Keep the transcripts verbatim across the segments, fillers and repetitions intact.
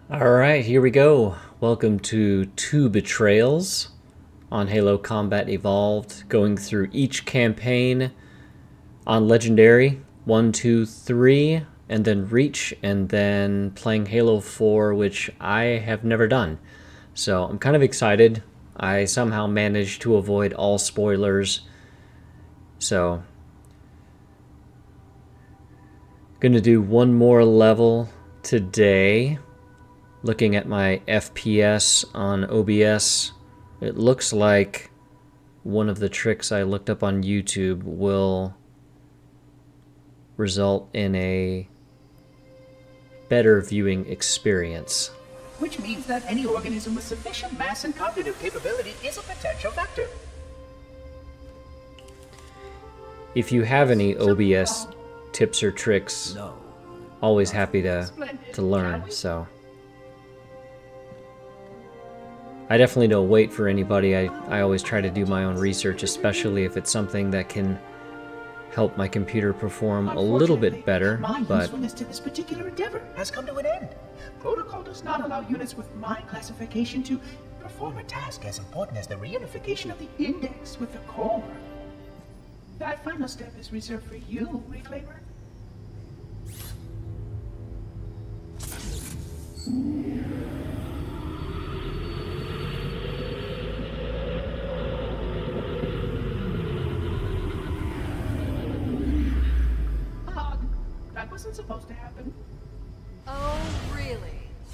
Alright, here we go. Welcome to two Betrayals on Halo Combat Evolved, going through each campaign on Legendary, one, two, three, and then Reach, and then playing Halo four, which I have never done. So I'm kind of excited. I somehow managed to avoid all spoilers. So, gonna do one more level today. Looking at my F P S on O B S, it looks like one of the tricks I looked up on YouTube will result in a better viewing experience. Which means that any organism with sufficient mass and cognitive capability is a potential vector. If you have any O B S tips or tricks, always happy to, to learn, so... I definitely don't wait for anybody. I, I always try to do my own research, especially if it's something that can help my computer perform a little bit better, my but... usefulness to this particular endeavor has come to an end. Protocol does not allow units with my classification to perform a task as important as the reunification of the index with the core. That final step is reserved for you, Reclaimer. That wasn't supposed to happen. Oh, really?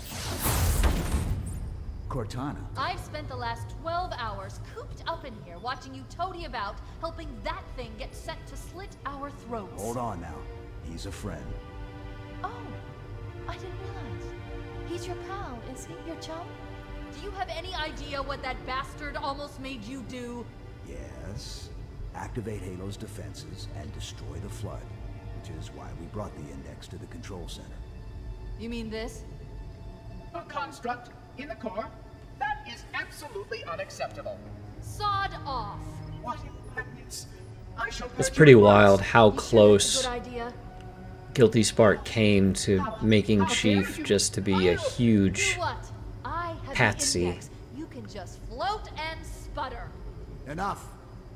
Cortana. I've spent the last twelve hours cooped up in here watching you toady about, helping that thing get set to slit our throats. Hold on now. He's a friend. Oh, I didn't realize. He's your pal, is he? Your chum? Do you have any idea what that bastard almost made you do? Yes. Activate Halo's defenses and destroy the Flood. Which is why we brought the index to the control center. You mean this? A construct in the core? That is absolutely unacceptable. Sod off. What impertinence. I shall It's purge pretty your wild blood. how You sure it's a close good idea? Guilty Spark came to making How dare Chief you. just to be a huge Do what? I have patsy. the index. You can just float and sputter. Enough!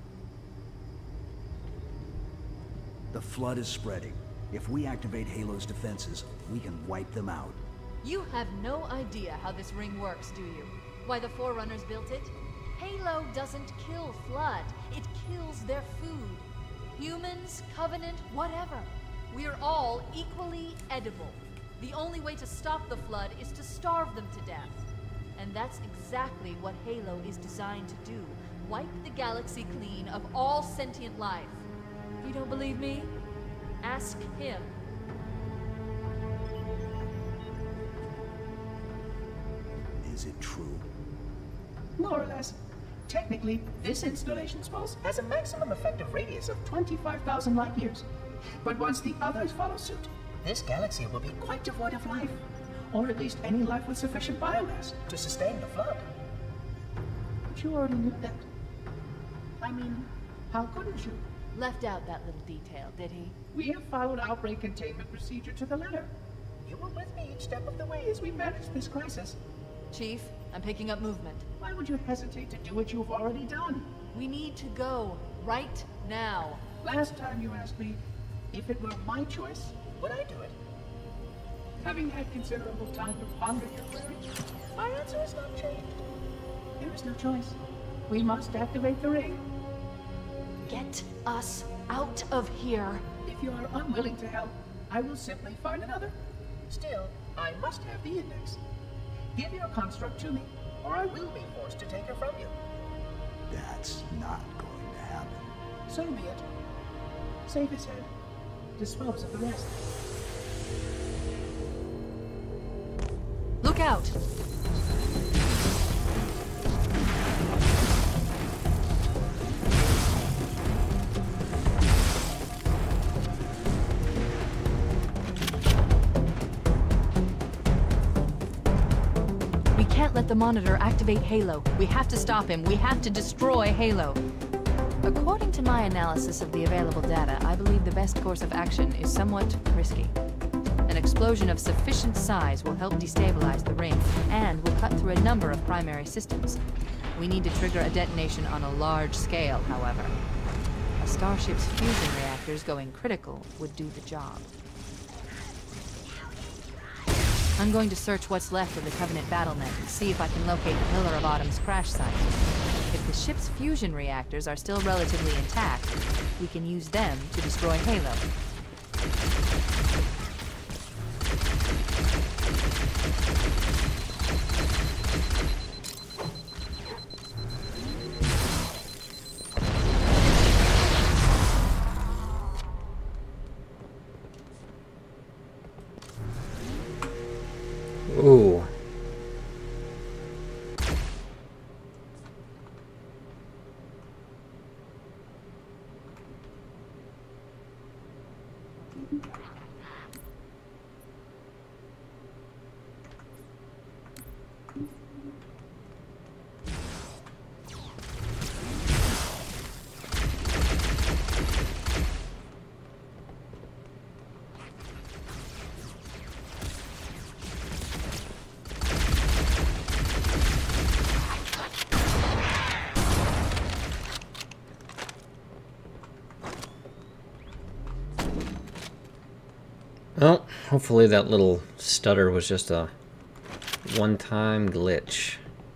The Flood is spreading. If we activate Halo's defenses, we can wipe them out. You have no idea how this ring works, do you? Why the Forerunners built it? Halo doesn't kill Flood. It kills their food. Humans, Covenant, whatever. We're all equally edible. The only way to stop the Flood is to starve them to death. And that's exactly what Halo is designed to do. Wipe the galaxy clean of all sentient life. You don't believe me? Ask him. Is it true? More or less. Technically, this installation's pulse has a maximum effective radius of twenty-five thousand light years. But once the others follow suit, this galaxy will be quite devoid of life. Or at least any life with sufficient biomass to sustain the Flood. But you already knew that. I mean, how couldn't you? Left out that little detail, did he? We have followed outbreak containment procedure to the letter. You were with me each step of the way as we managed this crisis. Chief, I'm picking up movement. Why would you hesitate to do what you've already done? We need to go right now. Last time you asked me, if it were my choice, would I do it? Having had considerable time to ponder your query, my answer has not changed. There is no choice. We must activate the ring. Get us out of here. If you are unwilling to help, I will simply find another. Still, I must have the index. Give your construct to me, or I will be forced to take her from you. That's not going to happen. So be it. Save his head. Dispose of the rest. Look out! We can't let the monitor activate Halo. We have to stop him. We have to destroy Halo. According to my analysis of the available data, I believe the best course of action is somewhat risky. An explosion of sufficient size will help destabilize the ring, and will cut through a number of primary systems. We need to trigger a detonation on a large scale, however. A starship's fusion reactors going critical would do the job. I'm going to search what's left of the Covenant battlenet and see if I can locate the Pillar of Autumn's crash site. If the ship's fusion reactors are still relatively intact, we can use them to destroy Halo. Ooh. Well, hopefully that little stutter was just a one-time glitch.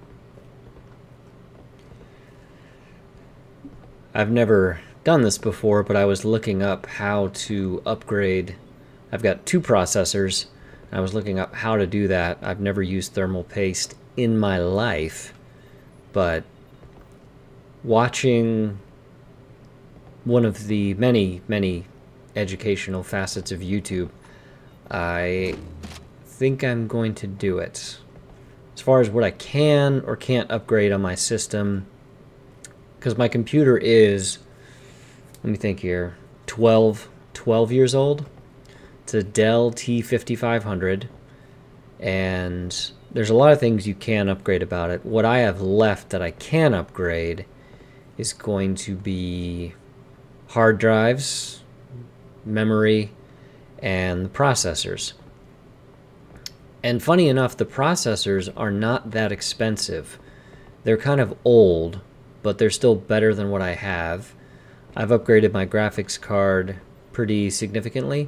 I've never done this before, but I was looking up how to upgrade. I've got two processors, and I was looking up how to do that. I've never used thermal paste in my life, but watching one of the many, many educational facets of YouTube, I think I'm going to do it. As far as what I can or can't upgrade on my system, because my computer is, let me think here, twelve, twelve years old. It's a Dell T fifty-five hundred, and there's a lot of things you can upgrade about it. What I have left that I can upgrade is going to be hard drives, memory, and the processors. And funny enough, the processors are not that expensive. They're kind of old, but they're still better than what I have. I've upgraded my graphics card pretty significantly,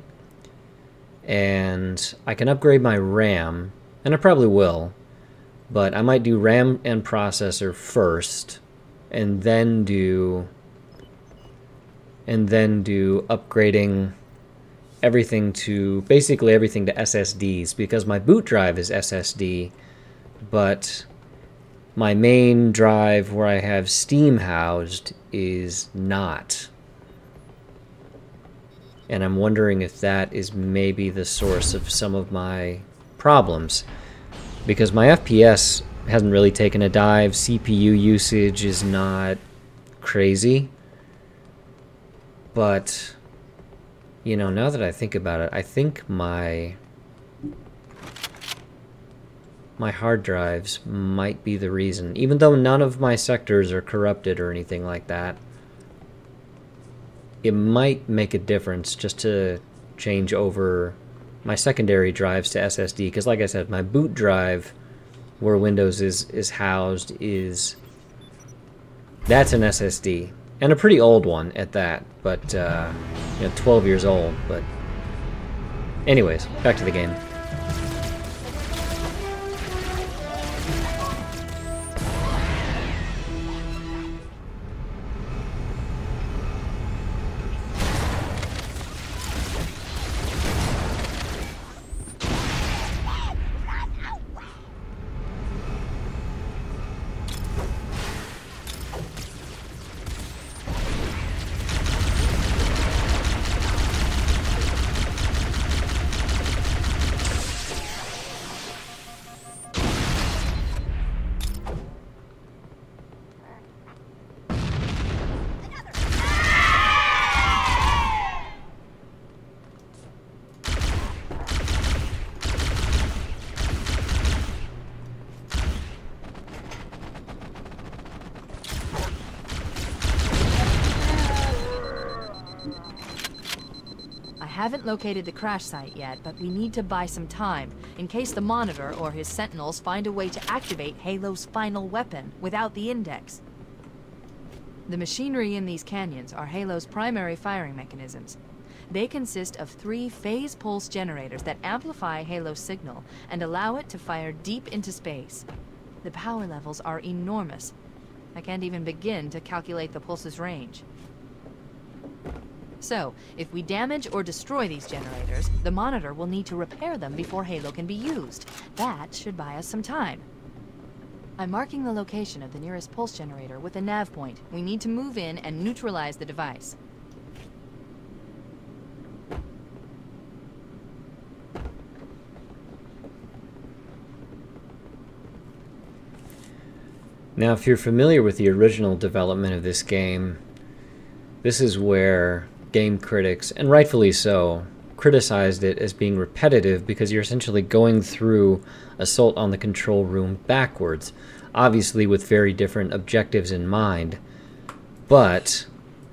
and I can upgrade my RAM, and I probably will, but I might do RAM and processor first, and then do and then do upgrading everything to, basically everything to S S Ds, because my boot drive is S S D, but my main drive where I have Steam housed is not. And I'm wondering if that is maybe the source of some of my problems, because my F P S hasn't really taken a dive, C P U usage is not crazy, but you know, now that I think about it, I think my my hard drives might be the reason. Even though none of my sectors are corrupted or anything like that, it might make a difference just to change over my secondary drives to S S D. Because like I said, my boot drive, where Windows is, is housed, is... that's an S S D. And a pretty old one at that, but, uh, you know, twelve years old, but... anyways, back to the game. haven't located the crash site yet, but we need to buy some time, in case the Monitor or his Sentinels find a way to activate Halo's final weapon without the Index. The machinery in these canyons are Halo's primary firing mechanisms. They consist of three phase pulse generators that amplify Halo's signal and allow it to fire deep into space. The power levels are enormous. I can't even begin to calculate the pulse's range. So, if we damage or destroy these generators, the Monitor will need to repair them before Halo can be used. That should buy us some time. I'm marking the location of the nearest pulse generator with a nav point. We need to move in and neutralize the device. Now, if you're familiar with the original development of this game, this is where game critics, and rightfully so, criticized it as being repetitive because you're essentially going through Assault on the Control Room backwards, obviously with very different objectives in mind. But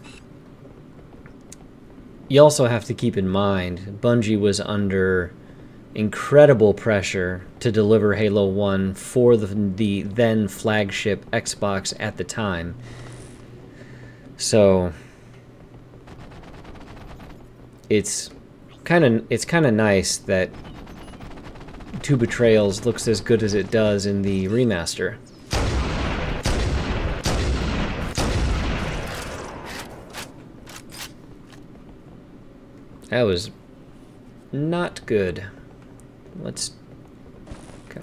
you also have to keep in mind, Bungie was under incredible pressure to deliver Halo one for the, the then flagship Xbox at the time. So it's kind of it's kind of nice that two Betrayals looks as good as it does in the remaster. That was not good. Let's... Okay.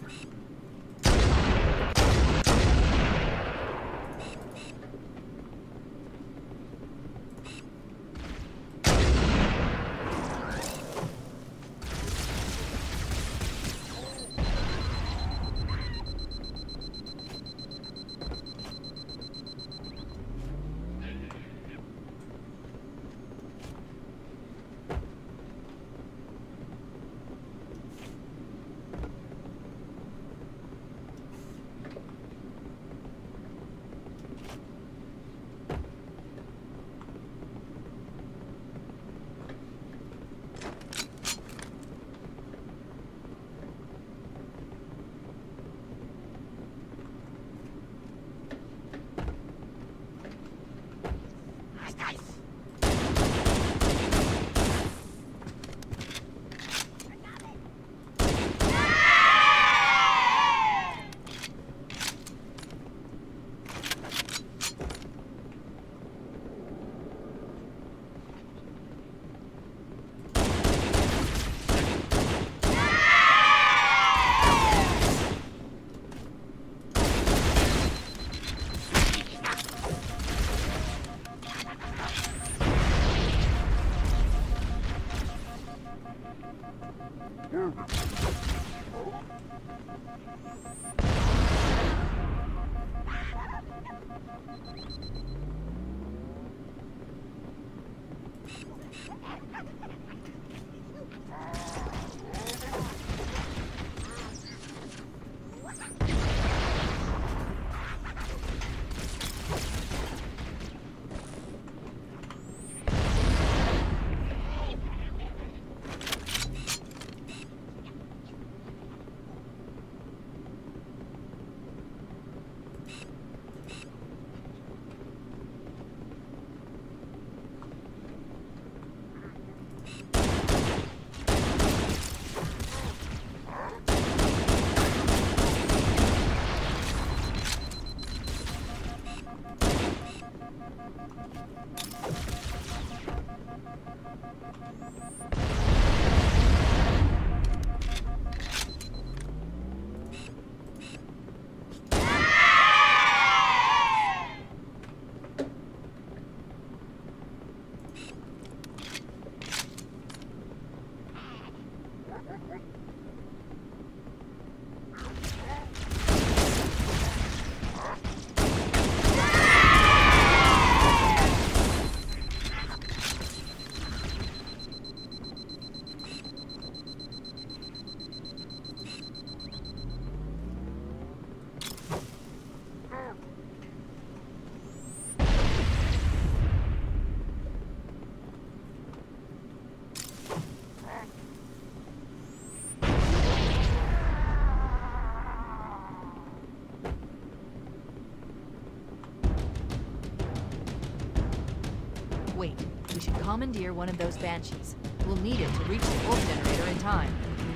commandeer one of those Banshees. We'll need it to reach the pulse generator in time.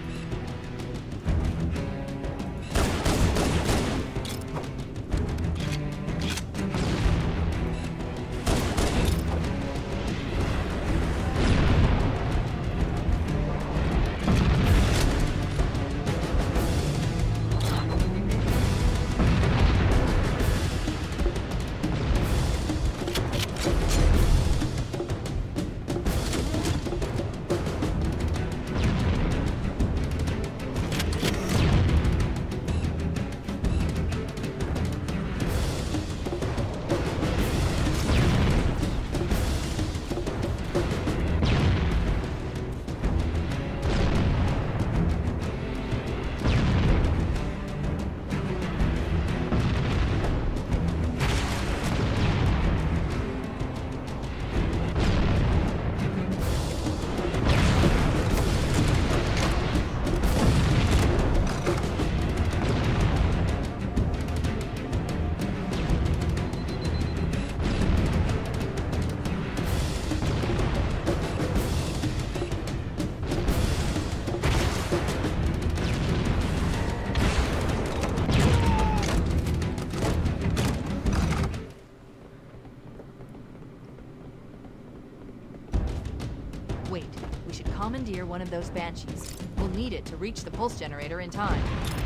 Wait, we should commandeer one of those Banshees. We'll need it to reach the pulse generator in time.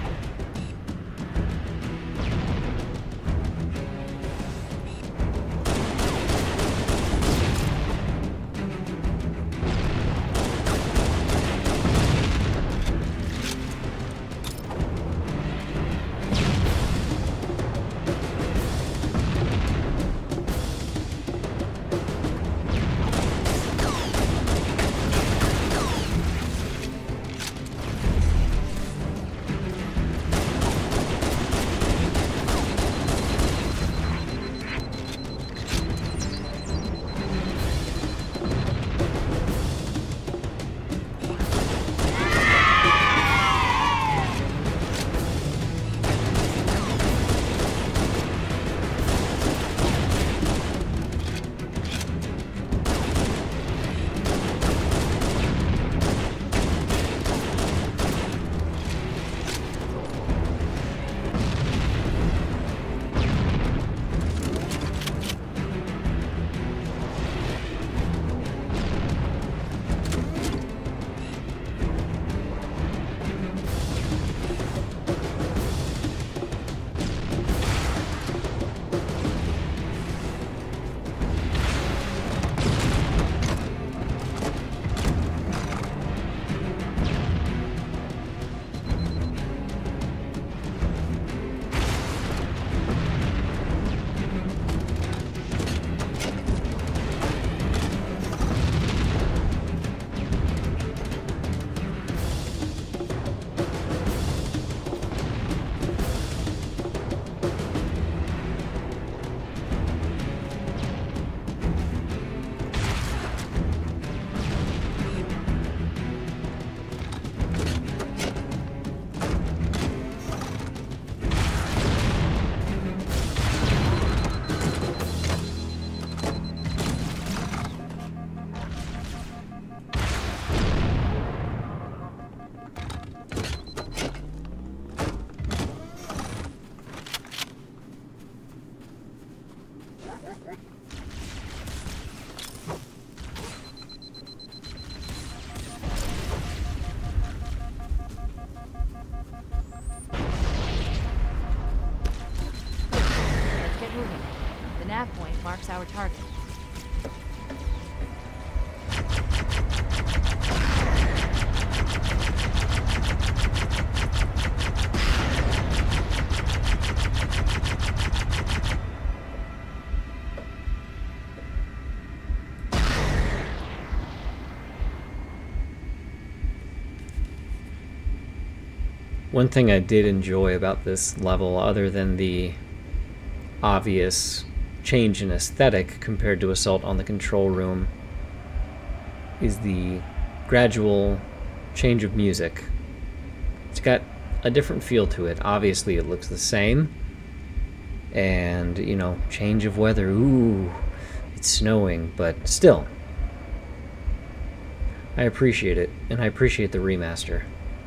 nav point marks our target. One thing I did enjoy about this level, other than the obvious change in aesthetic compared to Assault on the Control Room, is the gradual change of music. It's got a different feel to it. Obviously it looks the same, and, you know, change of weather, ooh, it's snowing, but still, I appreciate it, and I appreciate the remaster.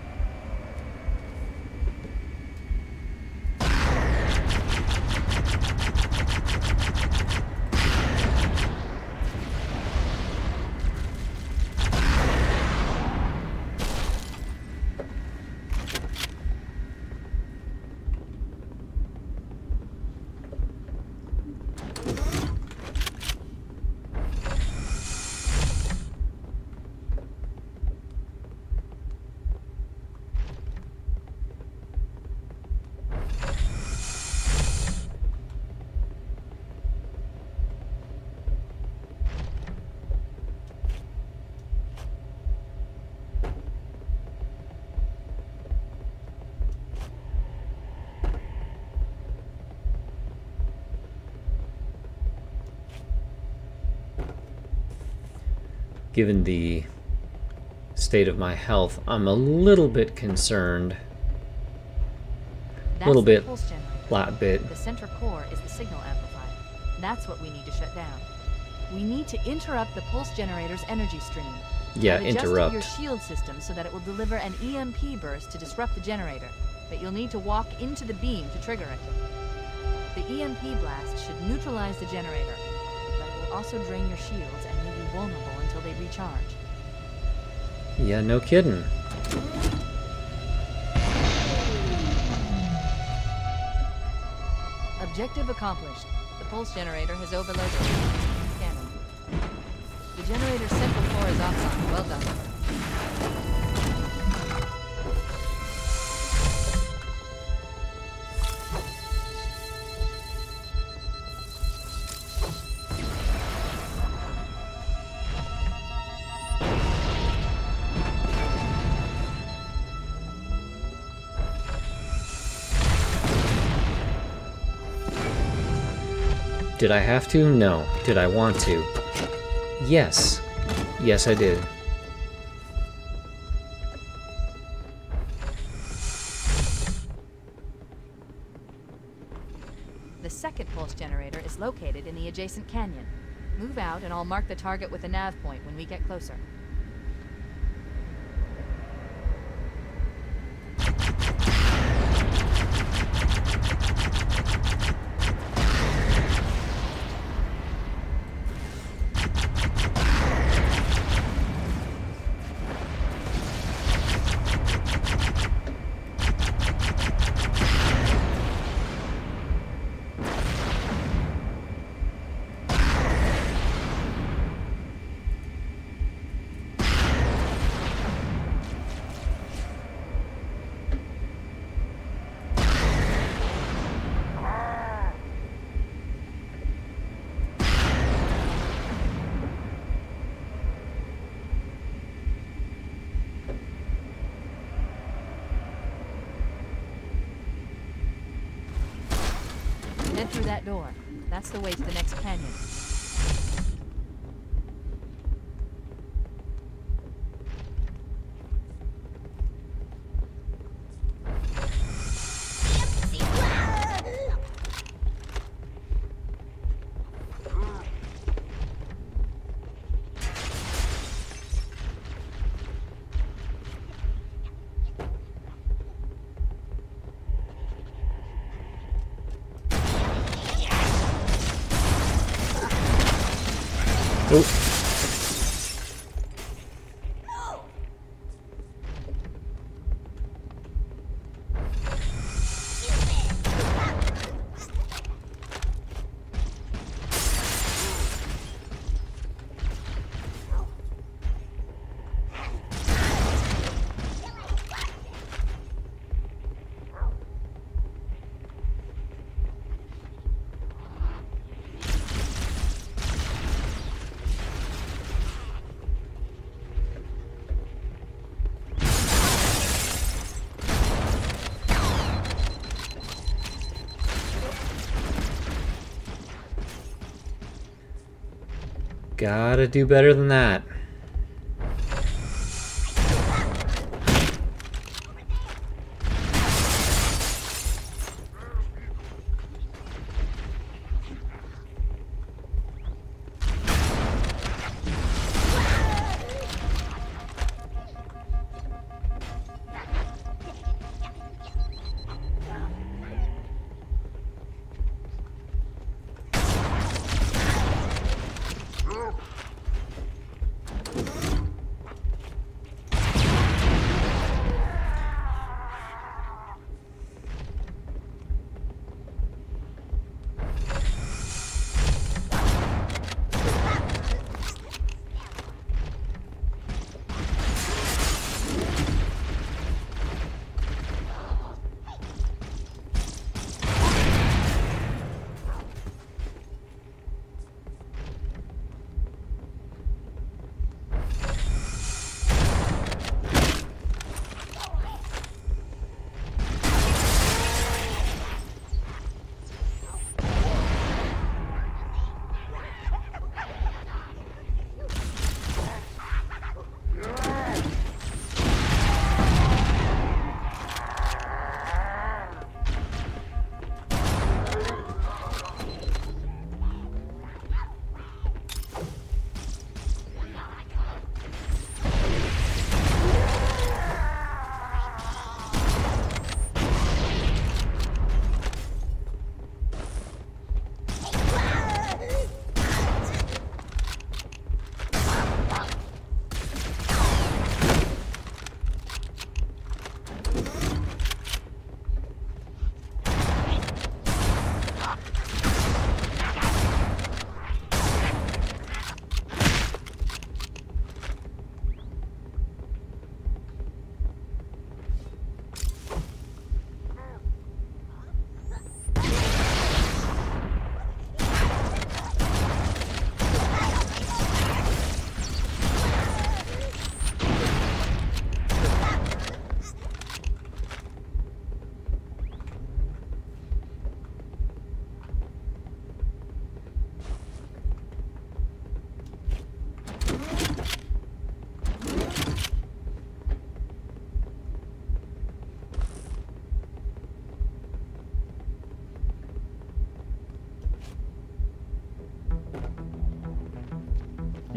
Given the state of my health, I'm a little bit concerned. A little bit, lot bit. The center core is the signal amplifier. That's what we need to shut down. We need to interrupt the pulse generator's energy stream. Yeah, I've adjusted interrupt. your shield system so that it will deliver an E M P burst to disrupt the generator, but you'll need to walk into the beam to trigger it. The E M P blast should neutralize the generator, but it will also drain your shields and leave you vulnerable until they recharge. Yeah, no kidding. Objective accomplished. The pulse generator has overloaded the cannon. The generator's central core is offline. Well done. Did I have to? No. Did I want to? Yes. Yes, I did. The second pulse generator is located in the adjacent canyon. Move out and I'll mark the target with a nav point when we get closer. Head through that door. That's the way to the next canyon. Oh. Gotta do better than that.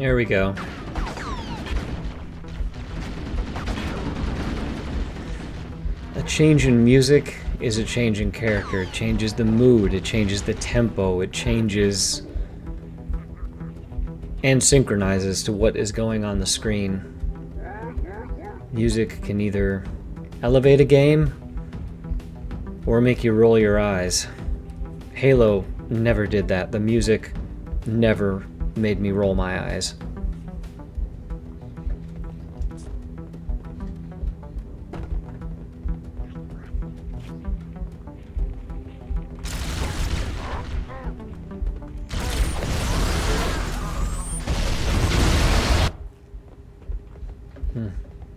There we go. A change in music is a change in character. It changes the mood, it changes the tempo, it changes and synchronizes to what is going on the screen. Music can either elevate a game or make you roll your eyes. Halo never did that. The music never made me roll my eyes. Hmm.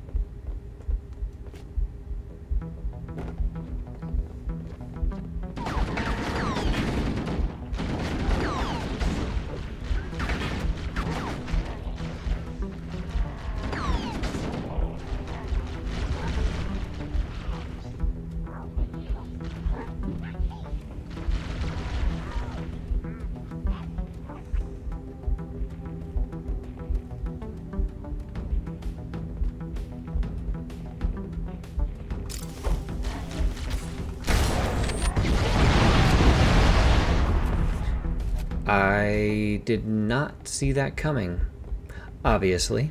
I did not see that coming, obviously.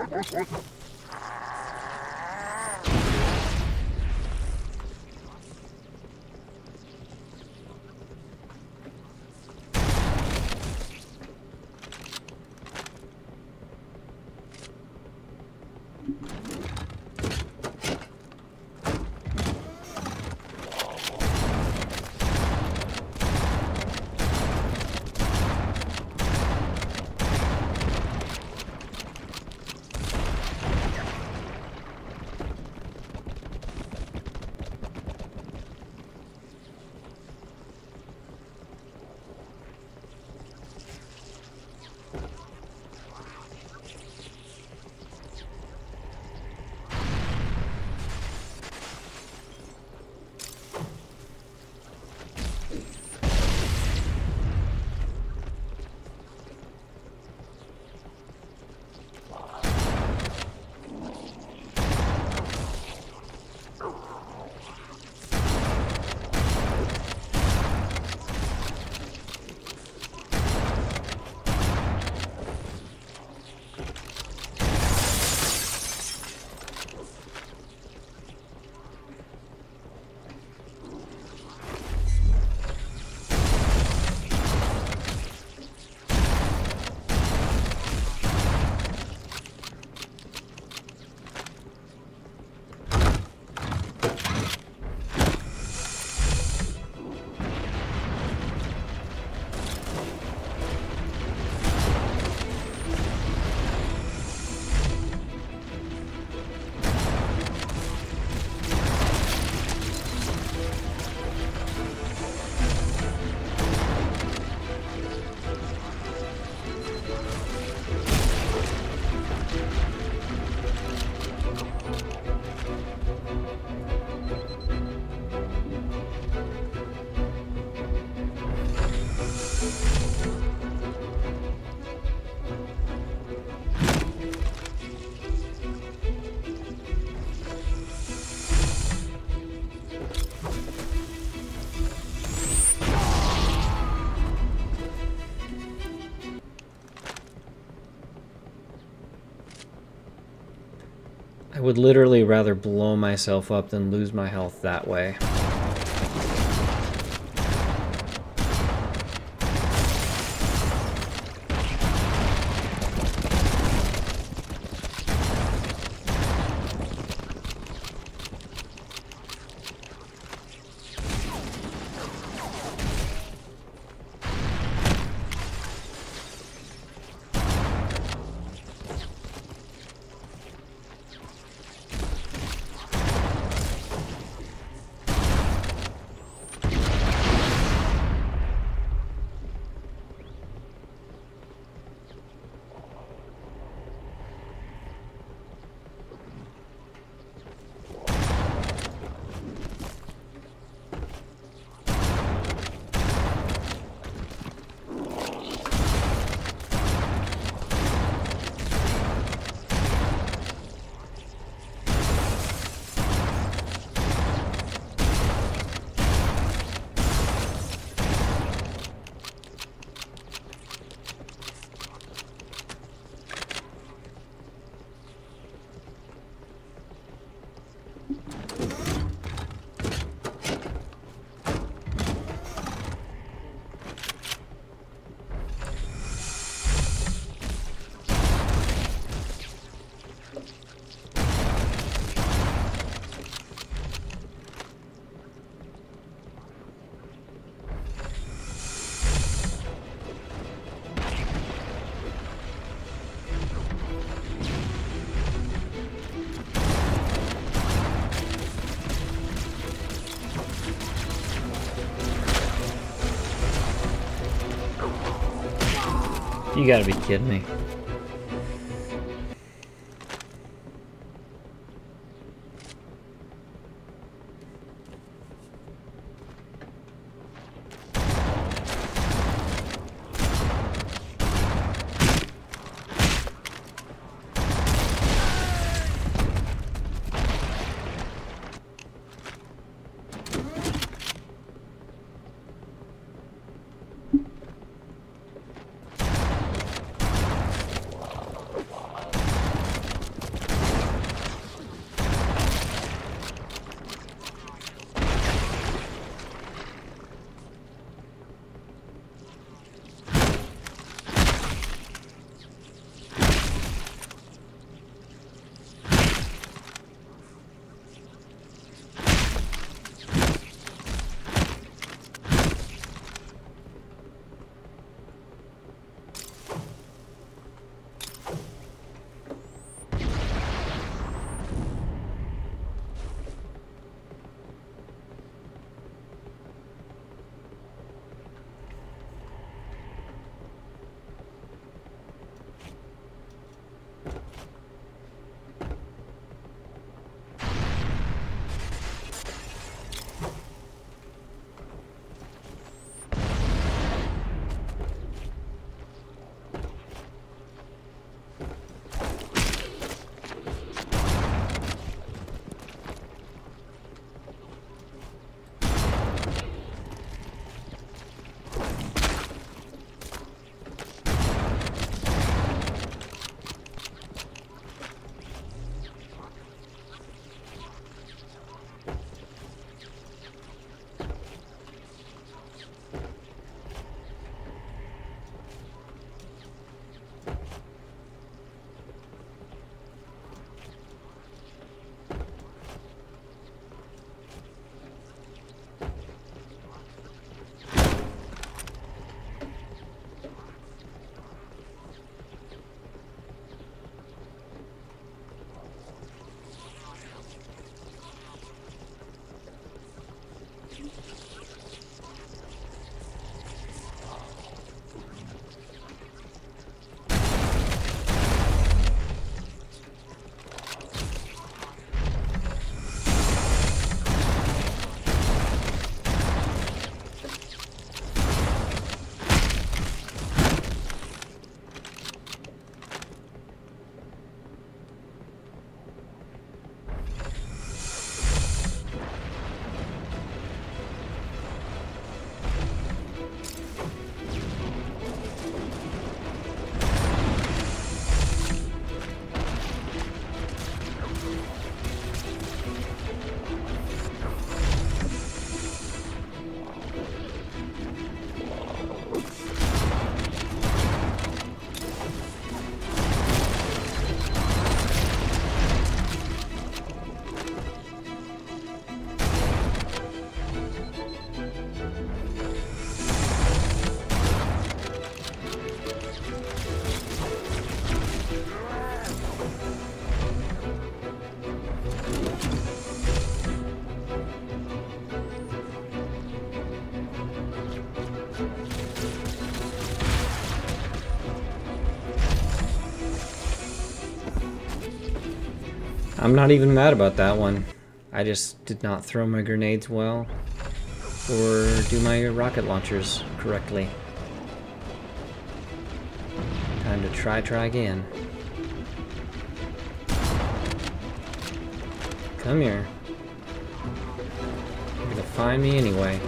I would literally rather blow myself up than lose my health that way. You gotta be kidding me. I'm not even mad about that one. I just did not throw my grenades well or do my rocket launchers correctly. Time to try, try again. Come here. You're gonna find me anyway.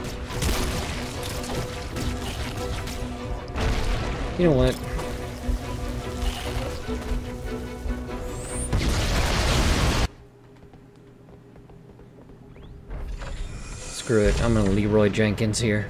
You know what? Screw it, I'm gonna Leroy Jenkins here.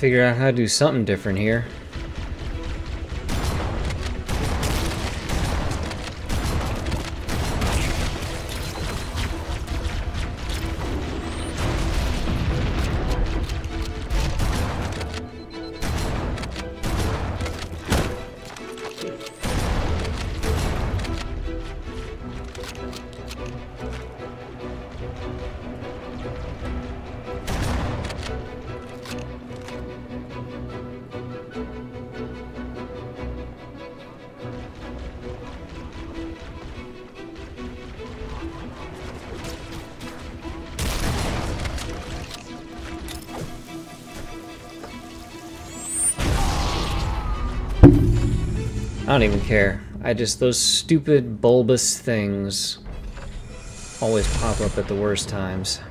figure out how to do something different here. I don't even care. I just, those stupid bulbous things always pop up at the worst times.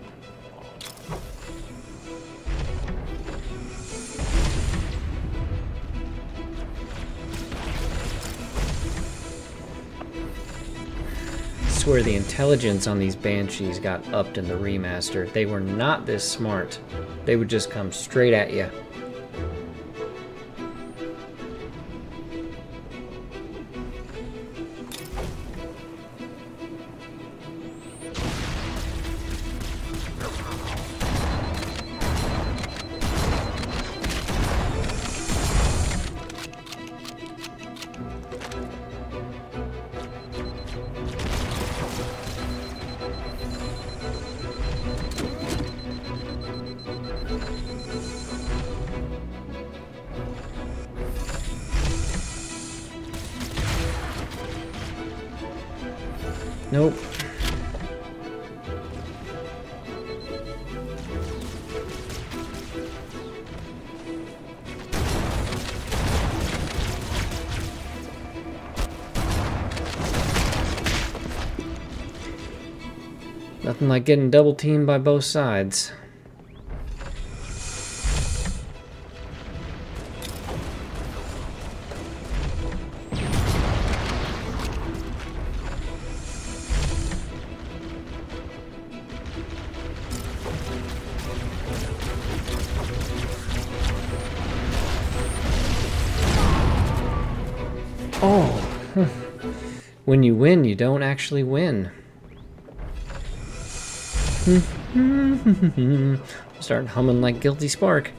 I swear the intelligence on these banshees got upped in the remaster. They were not this smart. They would just come straight at you. Nope. Nothing like getting double teamed by both sides. Oh, when you win, you don't actually win. Start humming like Guilty Spark.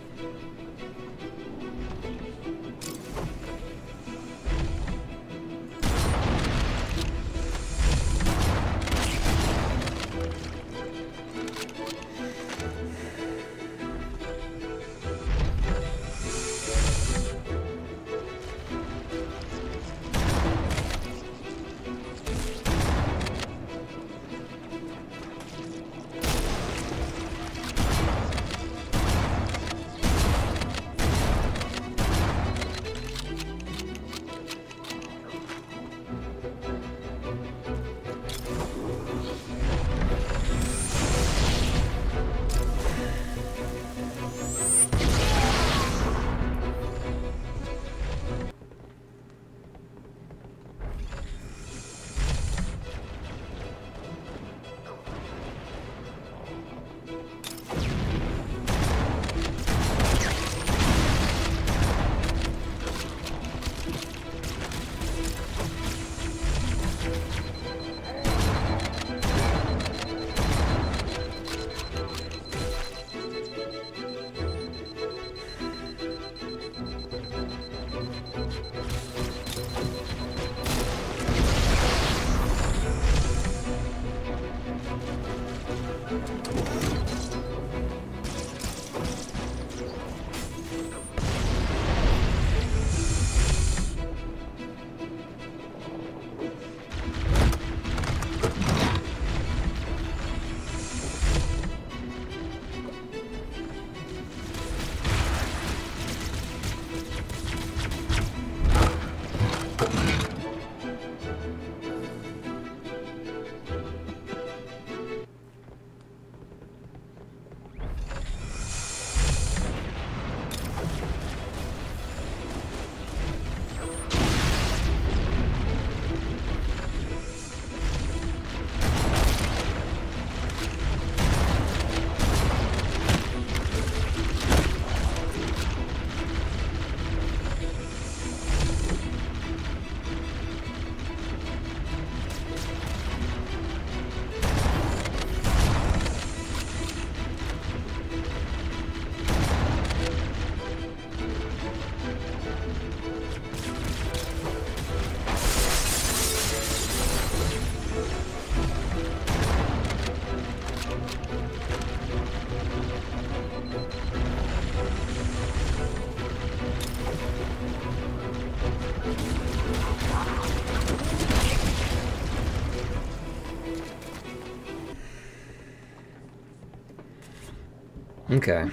Okay.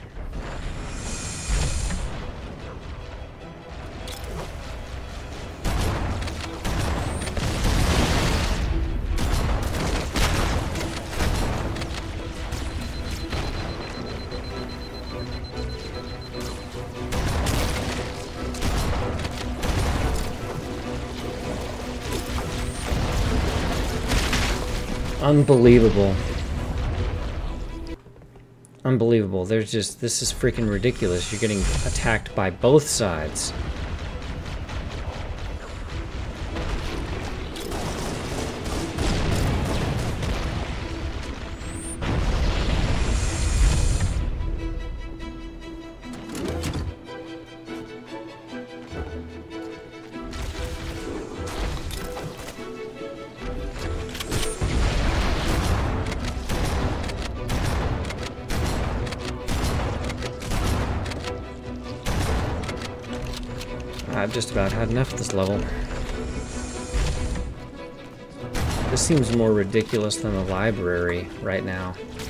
Unbelievable. Unbelievable. There's just, this is freaking ridiculous. You're getting attacked by both sides. I've just about had enough of this level. This seems more ridiculous than the library right now.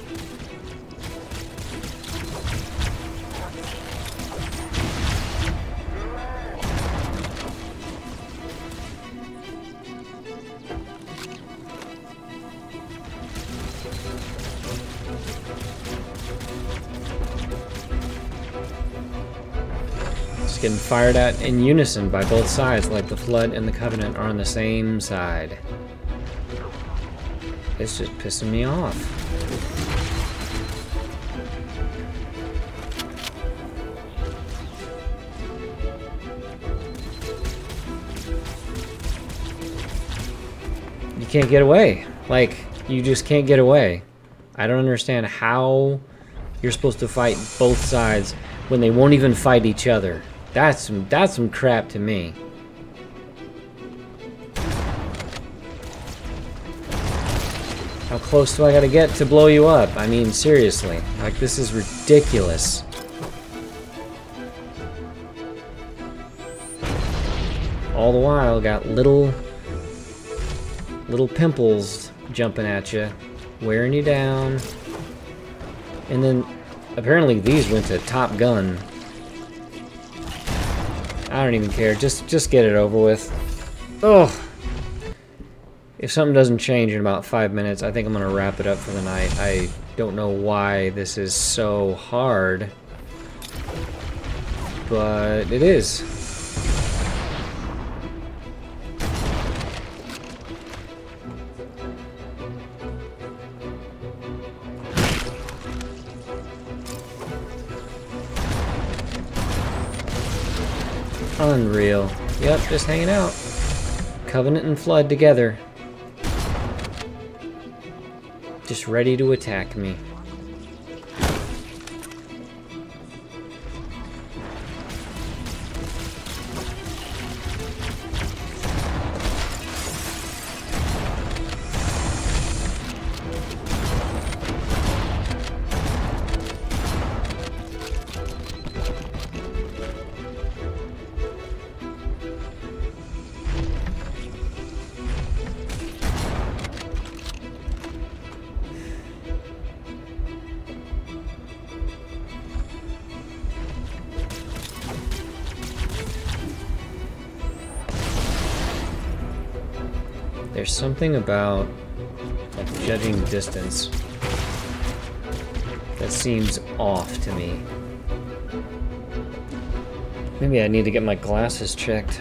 Getting fired at in unison by both sides, like the Flood and the Covenant are on the same side. It's just pissing me off. You can't get away. Like, you just can't get away. I don't understand how you're supposed to fight both sides when they won't even fight each other. That's some, that's some crap to me. How close do I gotta get to blow you up? I mean, seriously. Like, this is ridiculous. All the while, got little, little pimples jumping at you, wearing you down. And then, apparently these went to Top Gun. I don't even care. Just just get it over with. Oh. If something doesn't change in about five minutes, I think I'm gonna wrap it up for the night. I don't know why this is so hard, but it is. Unreal. Yep, just hanging out. Covenant and Flood together. Just ready to attack me. There's something about like judging distance that seems off to me. Maybe I need to get my glasses checked.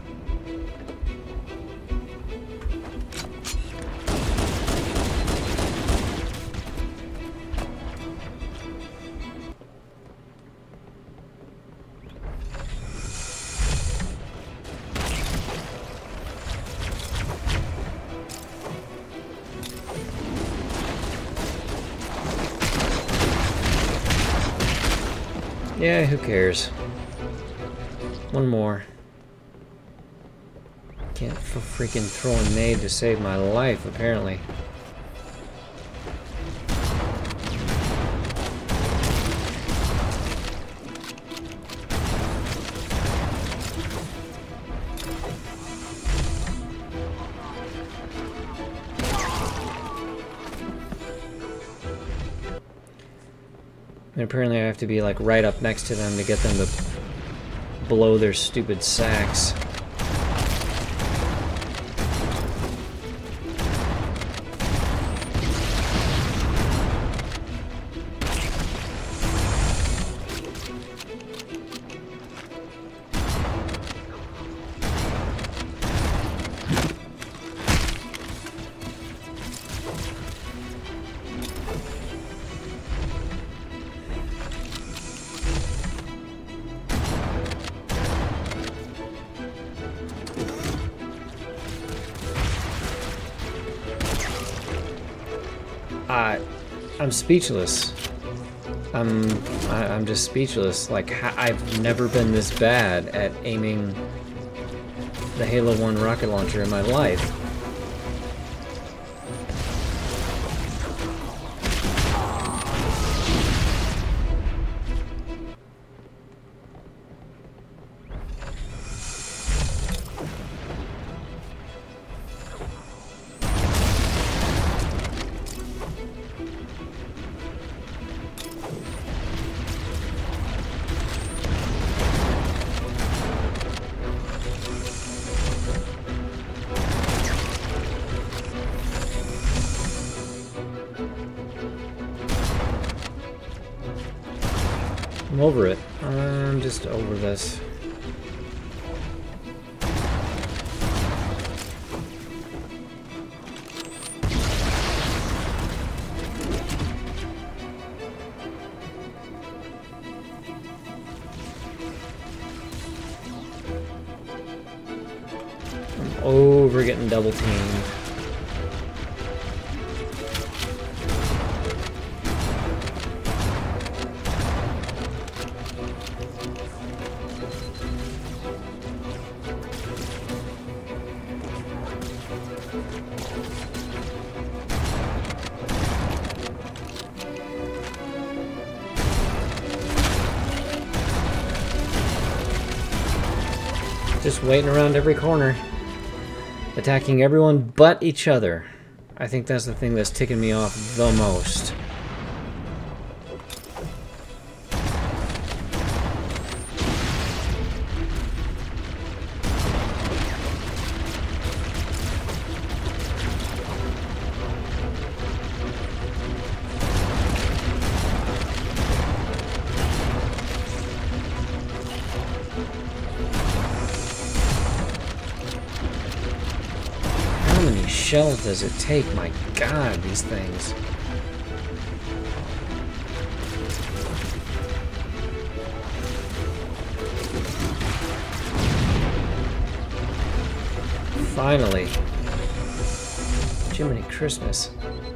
Yeah, who cares? One more. Can't f freaking throw a nade to save my life, apparently. And apparently I have to be like right up next to them to get them to blow their stupid sacks. I, I'm speechless. I'm, I, I'm just speechless. Like, ha I've never been this bad at aiming the Halo one rocket launcher in my life. I'm over it. I'm just over this. I'm over getting double teamed. Just waiting around every corner, attacking everyone but each other. I think that's the thing that's ticking me off the most. How many shells does it take? My God, these things. Finally. Jiminy Christmas.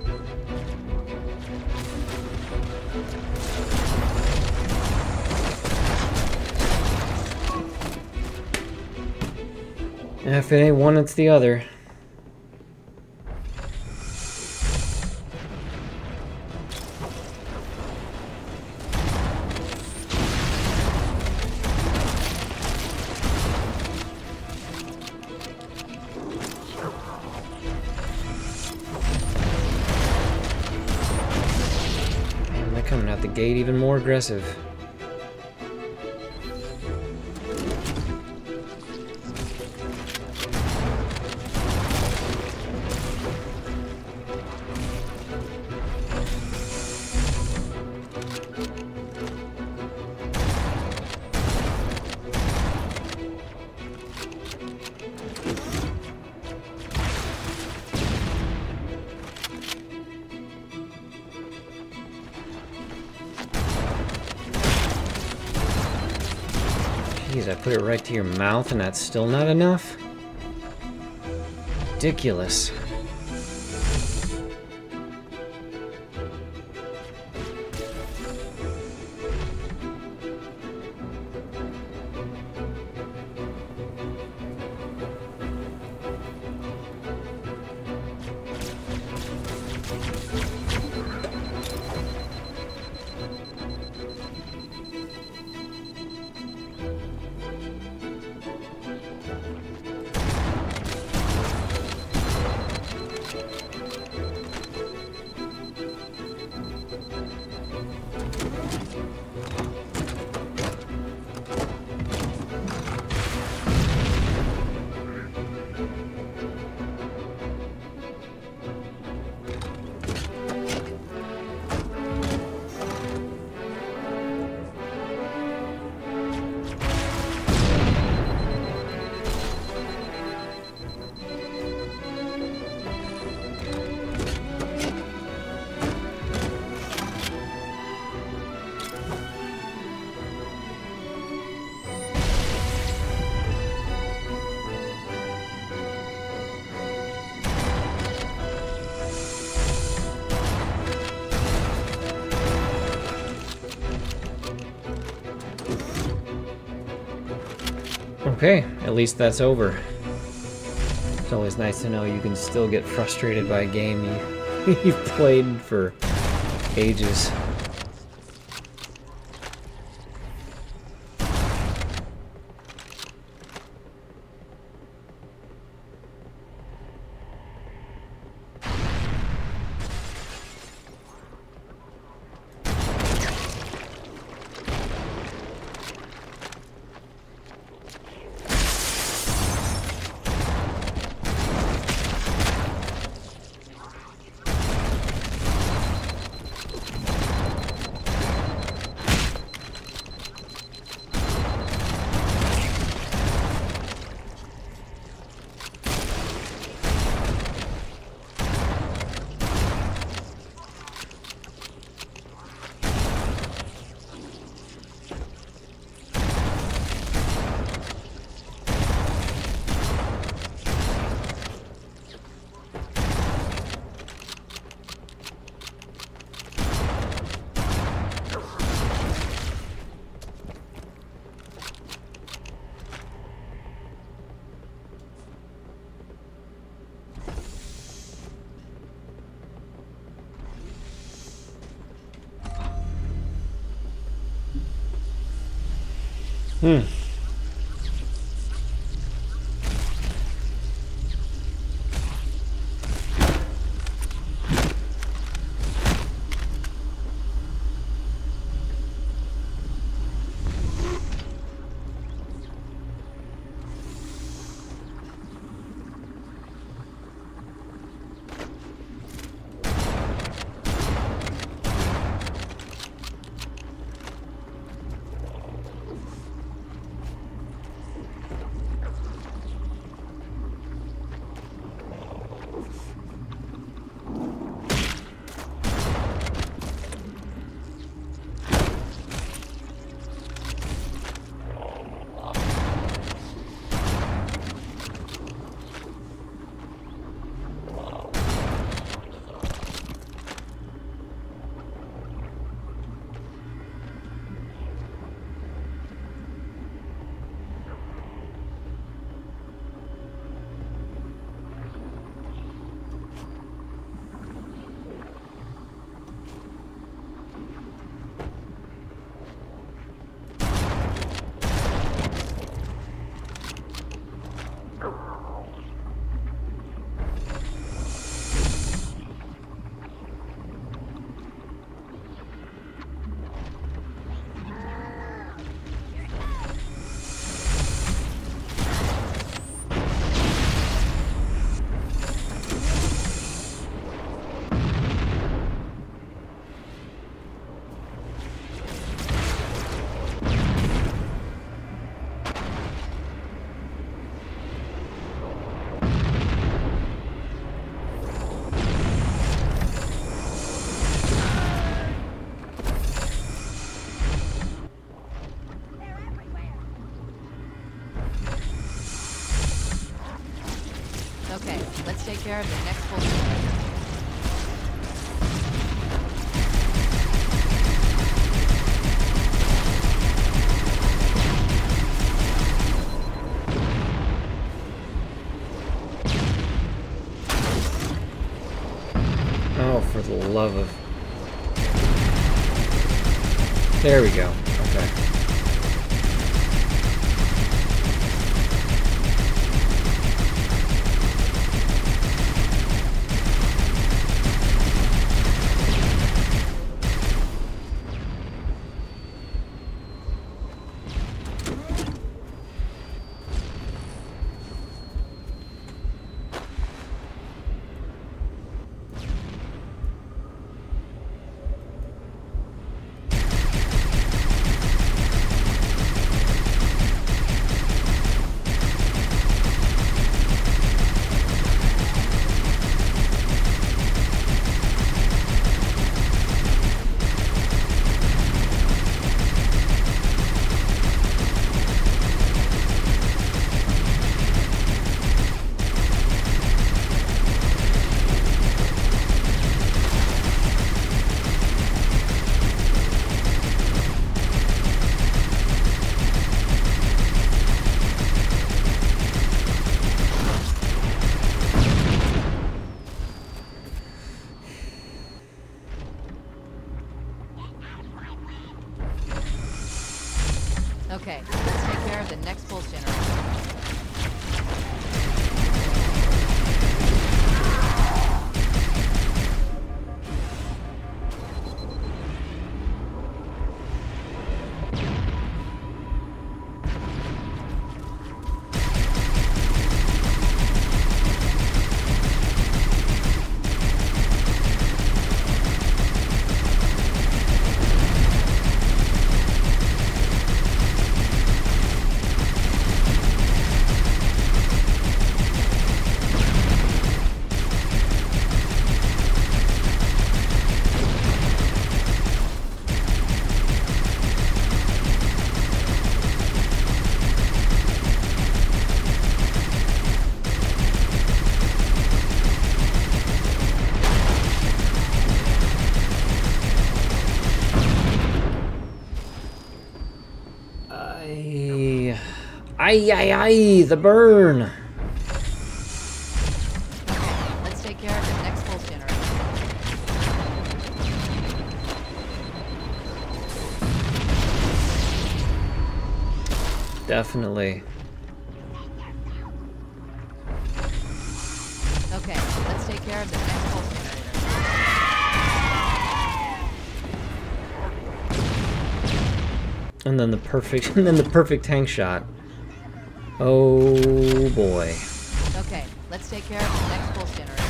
If it ain't one, it's the other. Man, they're coming out the gate even more aggressive. Jeez, I put it right to your mouth and that's still not enough? Ridiculous. Okay, at least that's over. It's always nice to know you can still get frustrated by a game you, you've played for ages. Hmm. Okay, let's take care of the next bullshit. Oh, for the love of... There we go. Okay. Ay, ay, ay, the burn. Okay, let's take care of the next pulse generator. Definitely. Okay, let's take care of the next pulse generator. And then the perfect, and then the perfect tank shot. Oh boy. Okay, let's take care of the next pulse generator.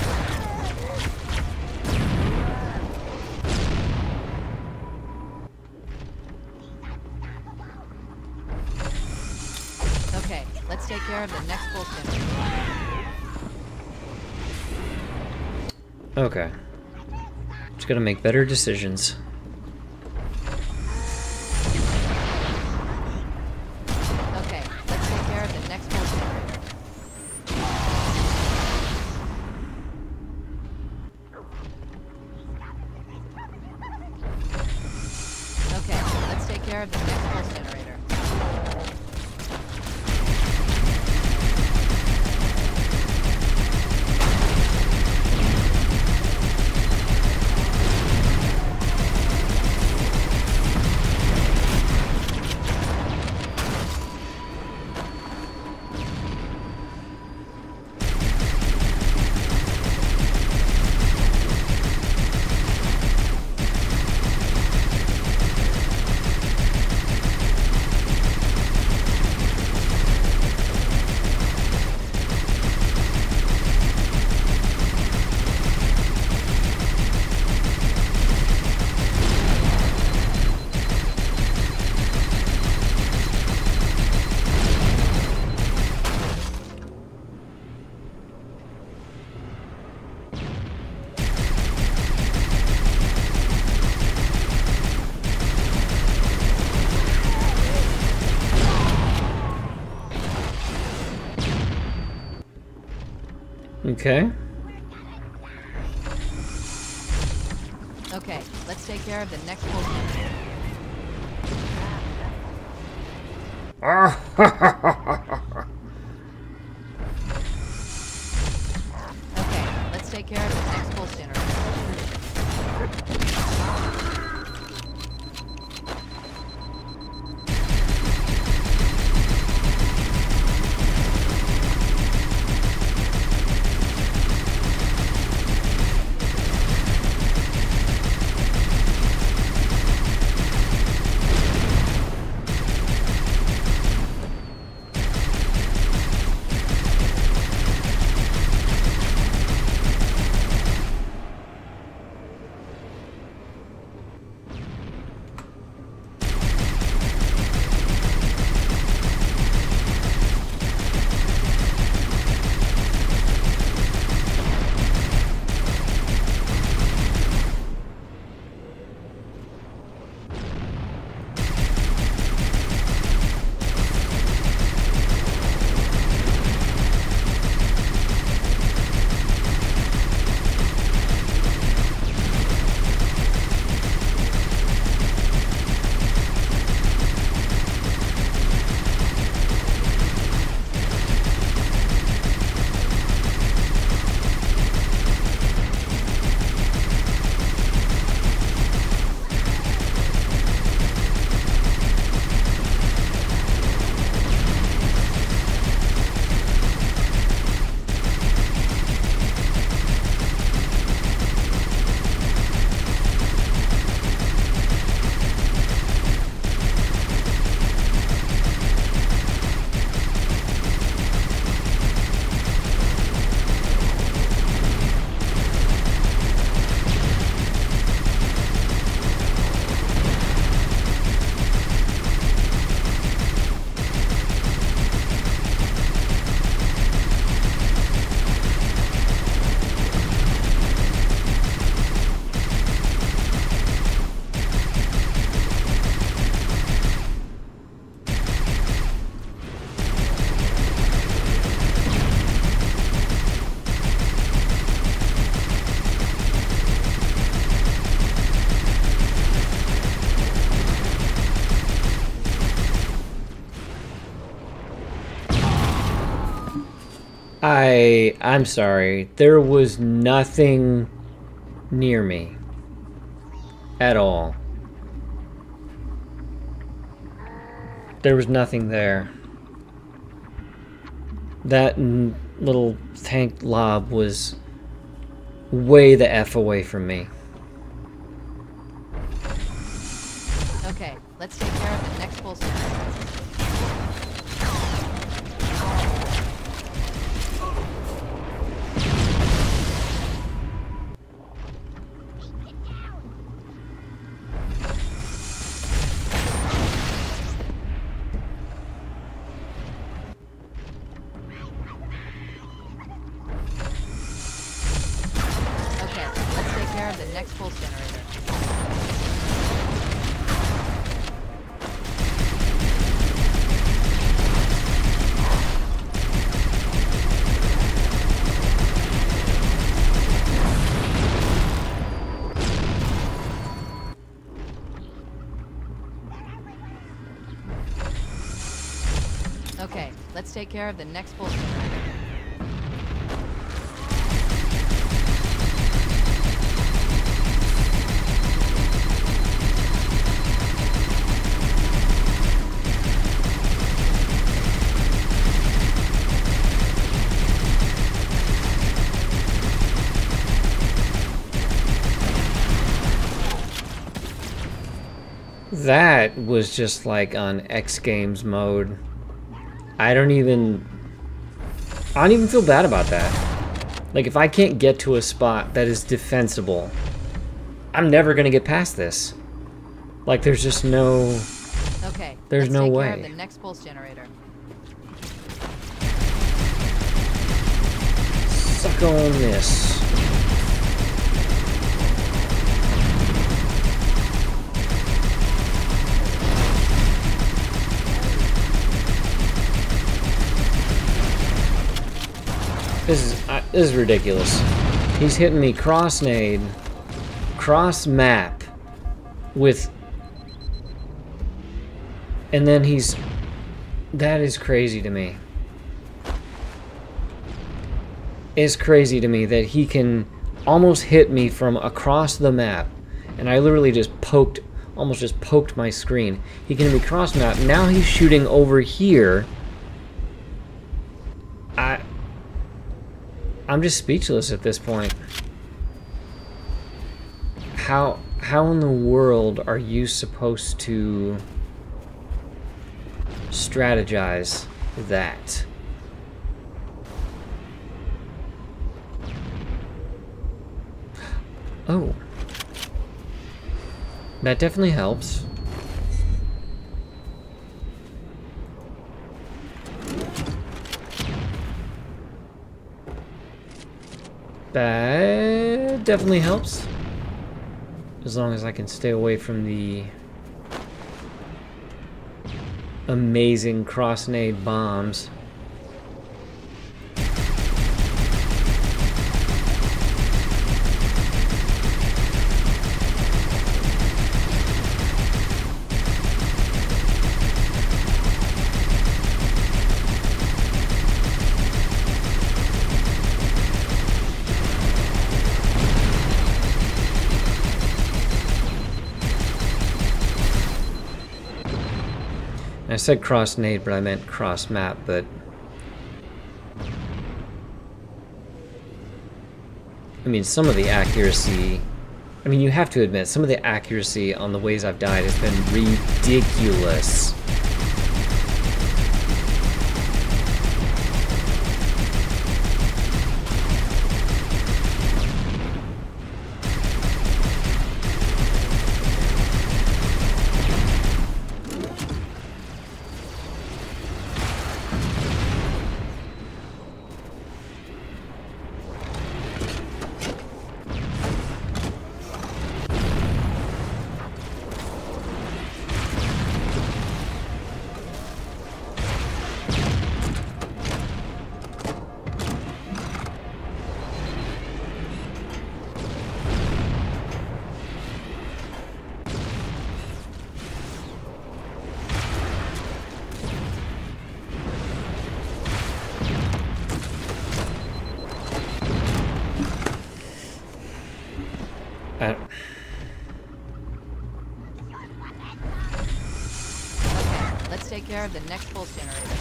Okay, let's take care of the next pulse generator. Okay. Just gotta make better decisions. Okay, let's take care of the next pulse generator. Okay, let's take care of the next pulse generator. Okay. Okay, let's take care of the next pulse generator. Okay, let's take care of the next pulse generator. I... I'm sorry. There was nothing near me. At all. There was nothing there. That n little tank lob was way the F away from me. Okay, let's take care of the next pulse generator. Okay, let's take care of the next pulse generator. Okay, let's take care of the next pulse generator. That was just like on X Games mode. I don't even... I don't even feel bad about that. Like, if I can't get to a spot that is defensible, I'm never gonna get past this. Like, there's just no... Okay, There's let's no take way. care of the next pulse generator. Suck on this. This is uh, this is ridiculous. He's hitting me cross nade, cross map, with, and then he's. That is crazy to me. It's crazy to me that he can almost hit me from across the map, and I literally just poked, almost just poked my screen. He can hit me cross map. Now he's shooting over here. I. I'm just speechless at this point. How how in the world are you supposed to strategize that? Oh. That definitely helps. That definitely helps. As long as I can stay away from the amazing cross-nade bombs. I said cross nade, but I meant cross map, but I mean, some of the accuracy, I mean, you have to admit, some of the accuracy on the ways I've died has been ridiculous. I... Okay, let's take care of the next pulse generator.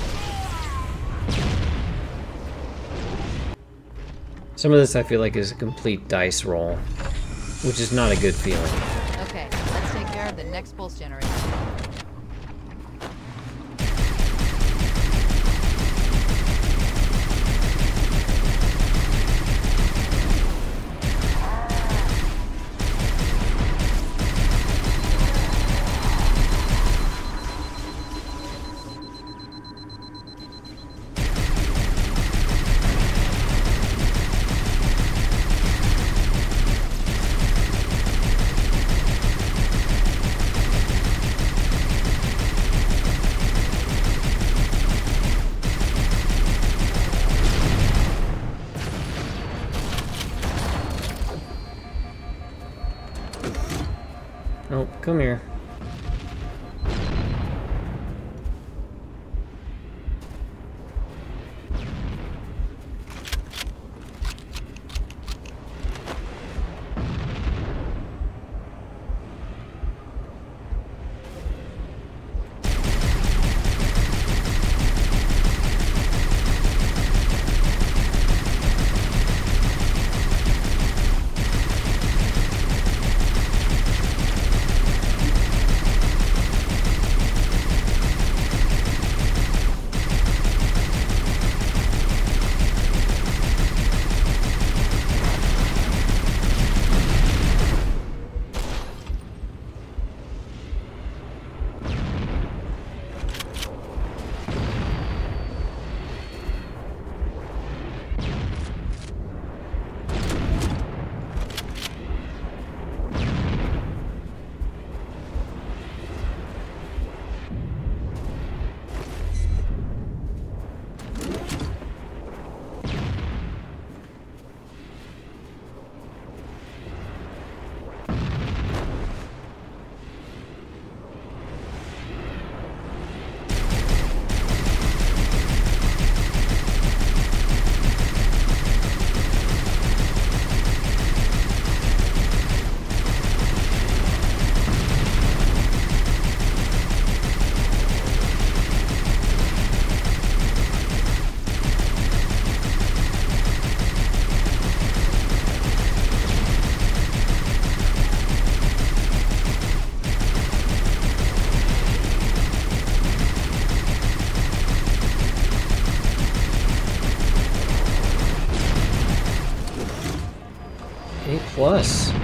Some of this I feel like is a complete dice roll, which is not a good feeling. Okay, let's take care of the next pulse generator. Oh, come here. A plus.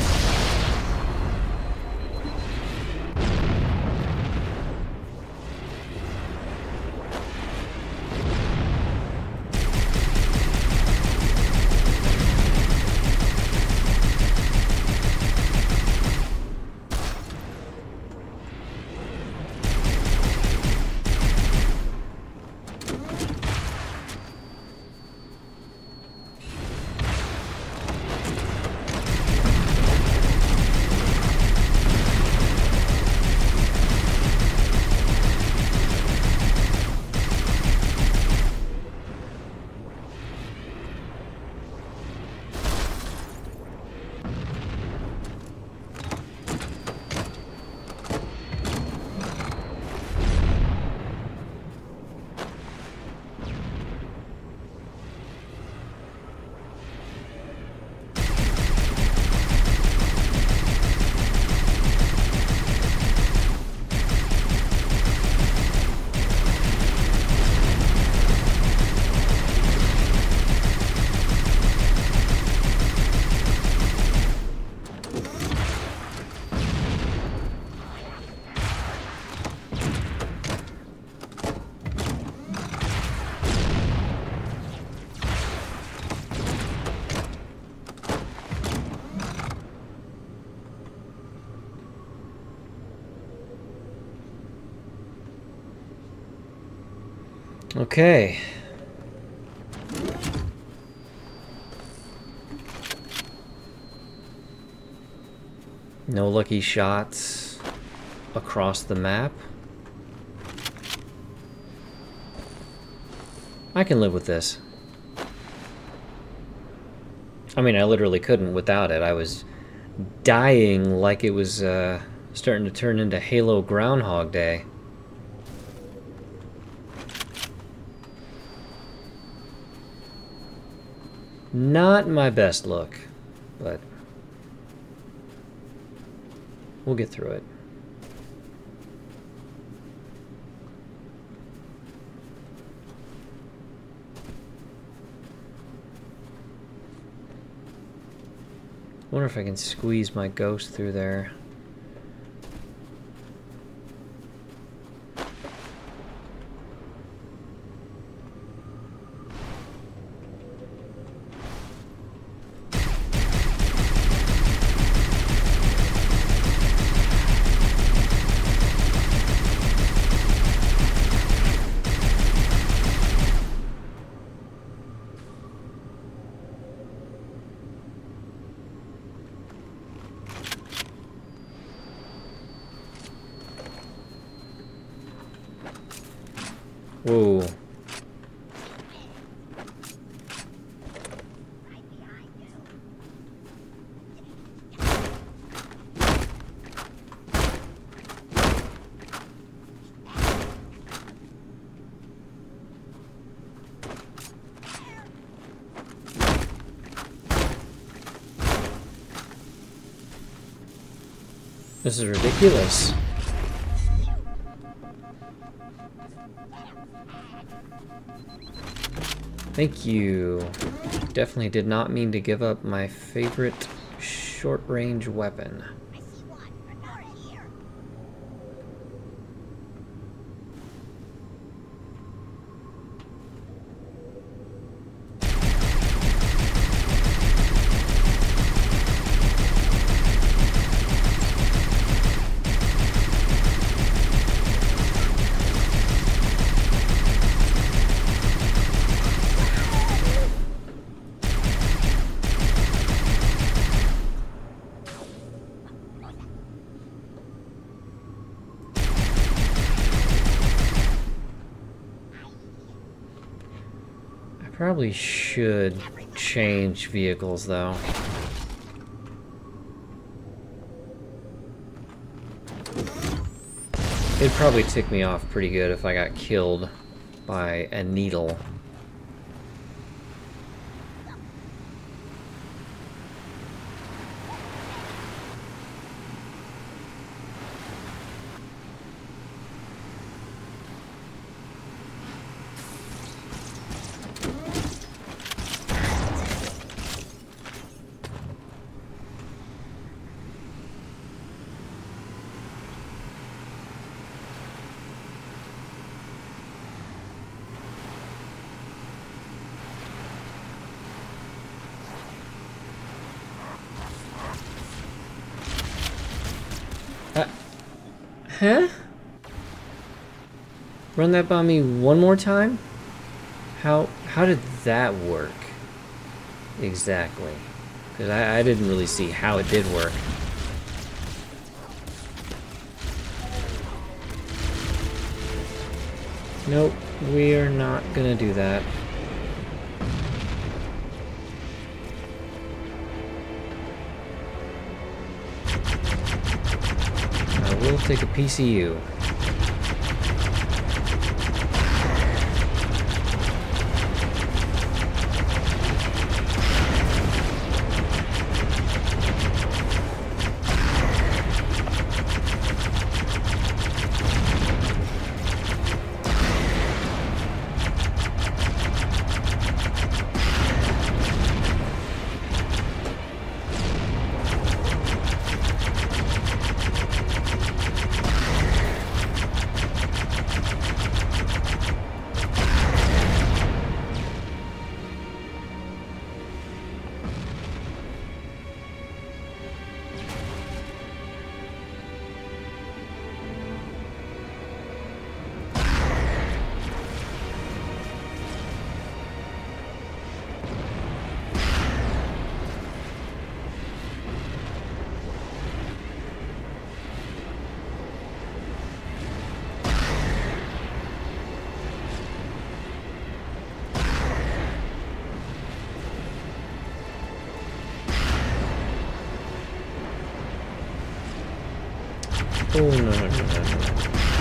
Okay. No lucky shots across the map. I can live with this. I mean, I literally couldn't without it. I was dying like it was uh, starting to turn into Halo Groundhog Day. Not my best look, but we'll get through it. Wonder if I can squeeze my ghost through there. Whoa. This is ridiculous. Thank you. Definitely did not mean to give up my favorite short-range weapon. Probably should change vehicles, though. It'd probably tick me off pretty good if I got killed by a needle. Uh, huh? Run that by me one more time? How how did that work? Exactly. Because I, I didn't really see how it did work. Nope, we are not gonna do that. I will take a piece of you. Oh, no, no, no, no, no.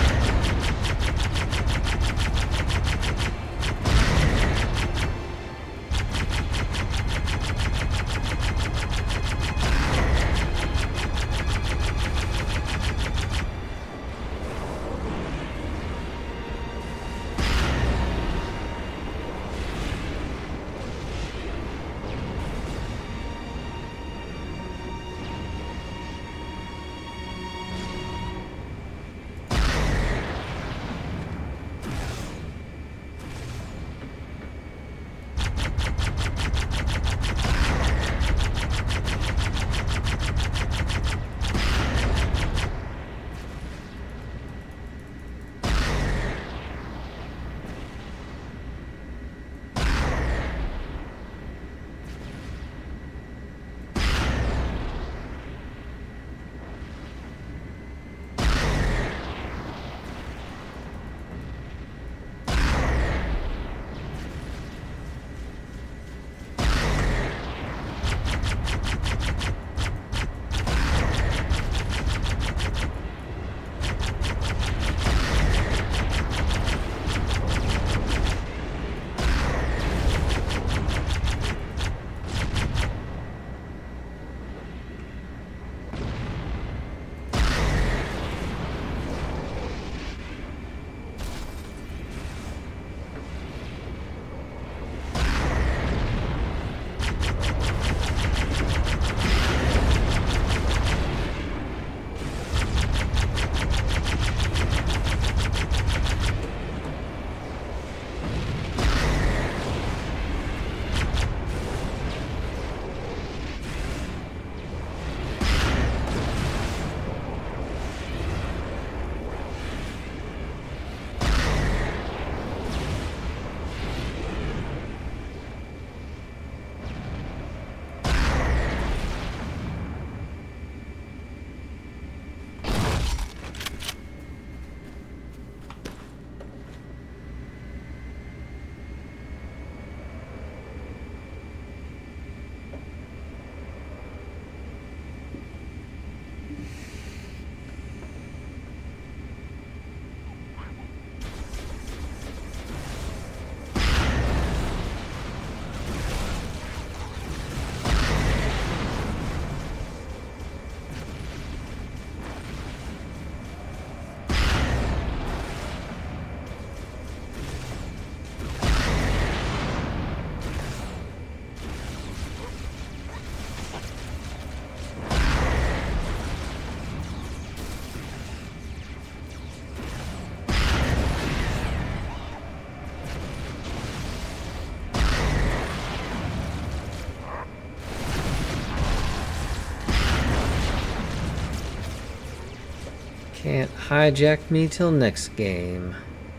Can't hijack me till next game.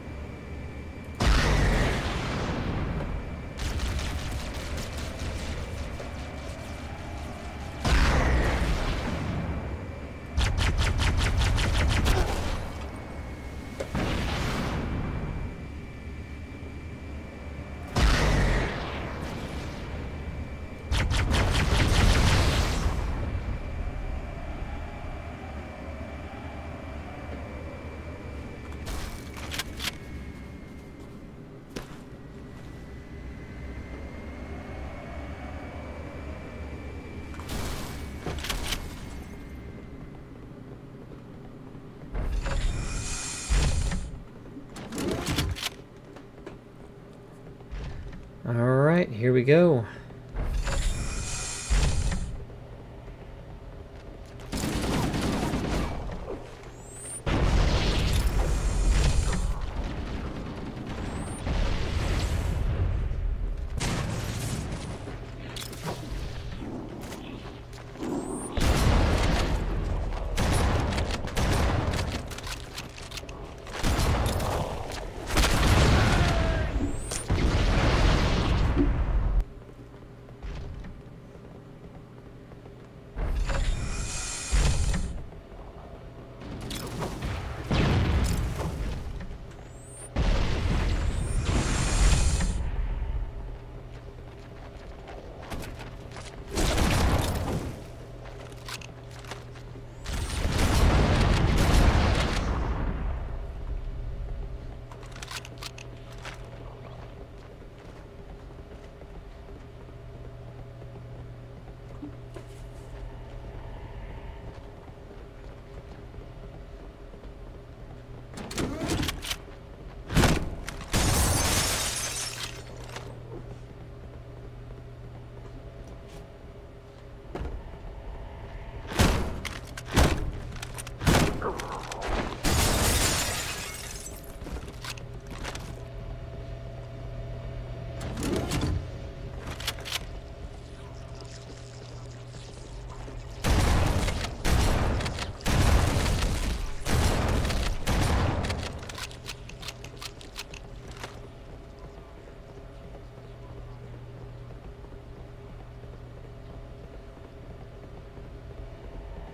Alright, here we go.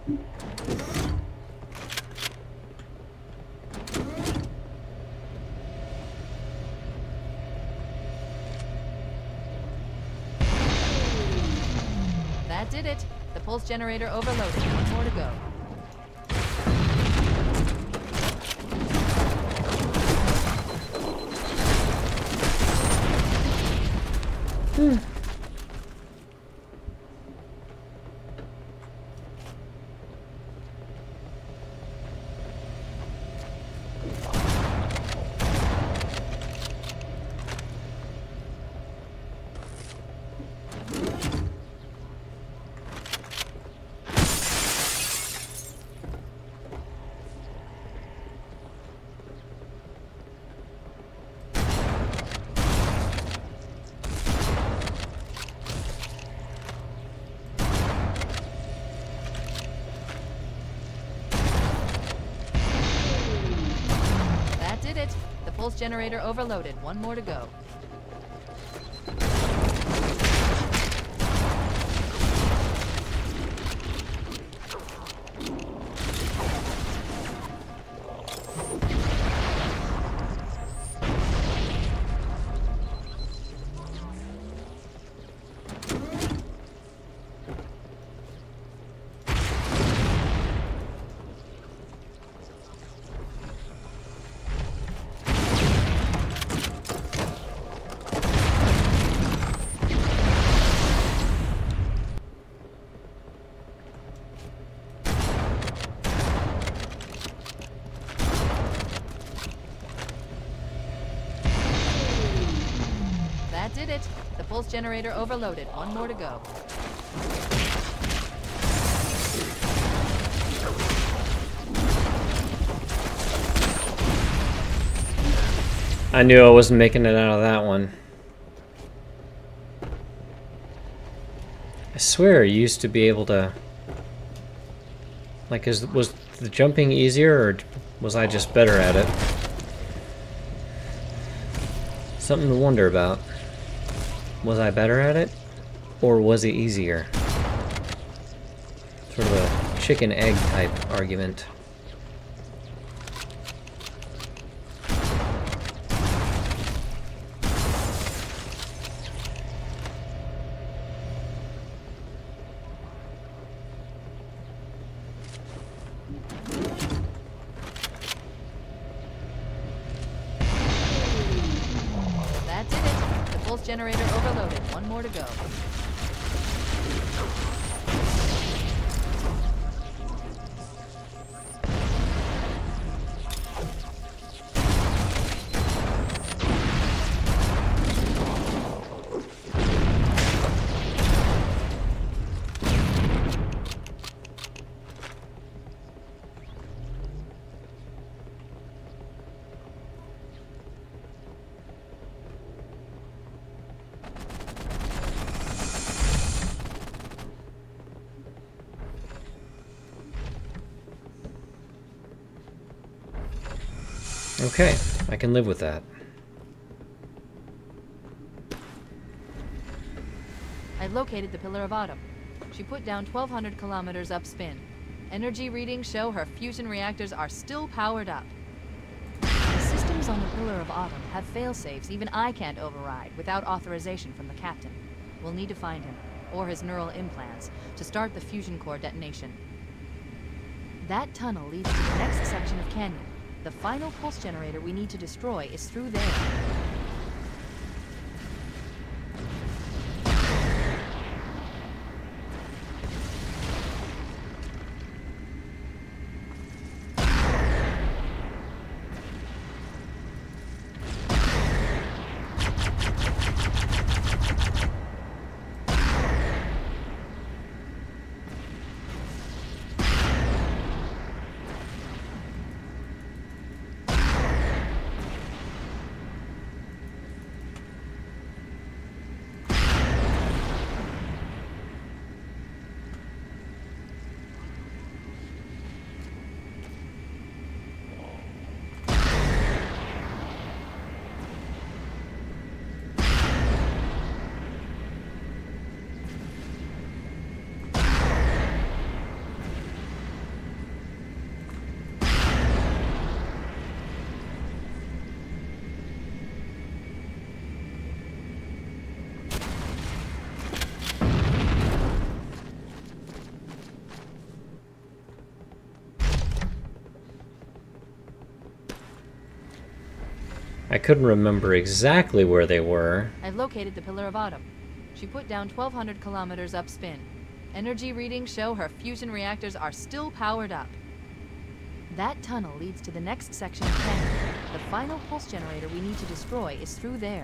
That did it. The pulse generator overloaded. One more to go. Hmm. Pulse generator overloaded. One more to go. That did it. The pulse generator overloaded. One more to go. I knew I wasn't making it out of that one. I swear I used to be able to... Like, is, was the jumping easier, or was I just better at it? Something to wonder about. Was I better at it, or was it easier? Sort of a chicken-egg type argument. Generator overloaded. One more to go. Okay, I can live with that. I located the Pillar of Autumn. She put down twelve hundred kilometers upspin. Energy readings show her fusion reactors are still powered up. The systems on the Pillar of Autumn have fail-safes even I can't override without authorization from the captain. We'll need to find him, or his neural implants, to start the fusion core detonation. That tunnel leads to the next section of canyon. The final pulse generator we need to destroy is through there. I couldn't remember exactly where they were. I've located the Pillar of Autumn. She put down twelve hundred kilometers upspin. Energy readings show her fusion reactors are still powered up. That tunnel leads to the next section of canyon. The final pulse generator we need to destroy is through there.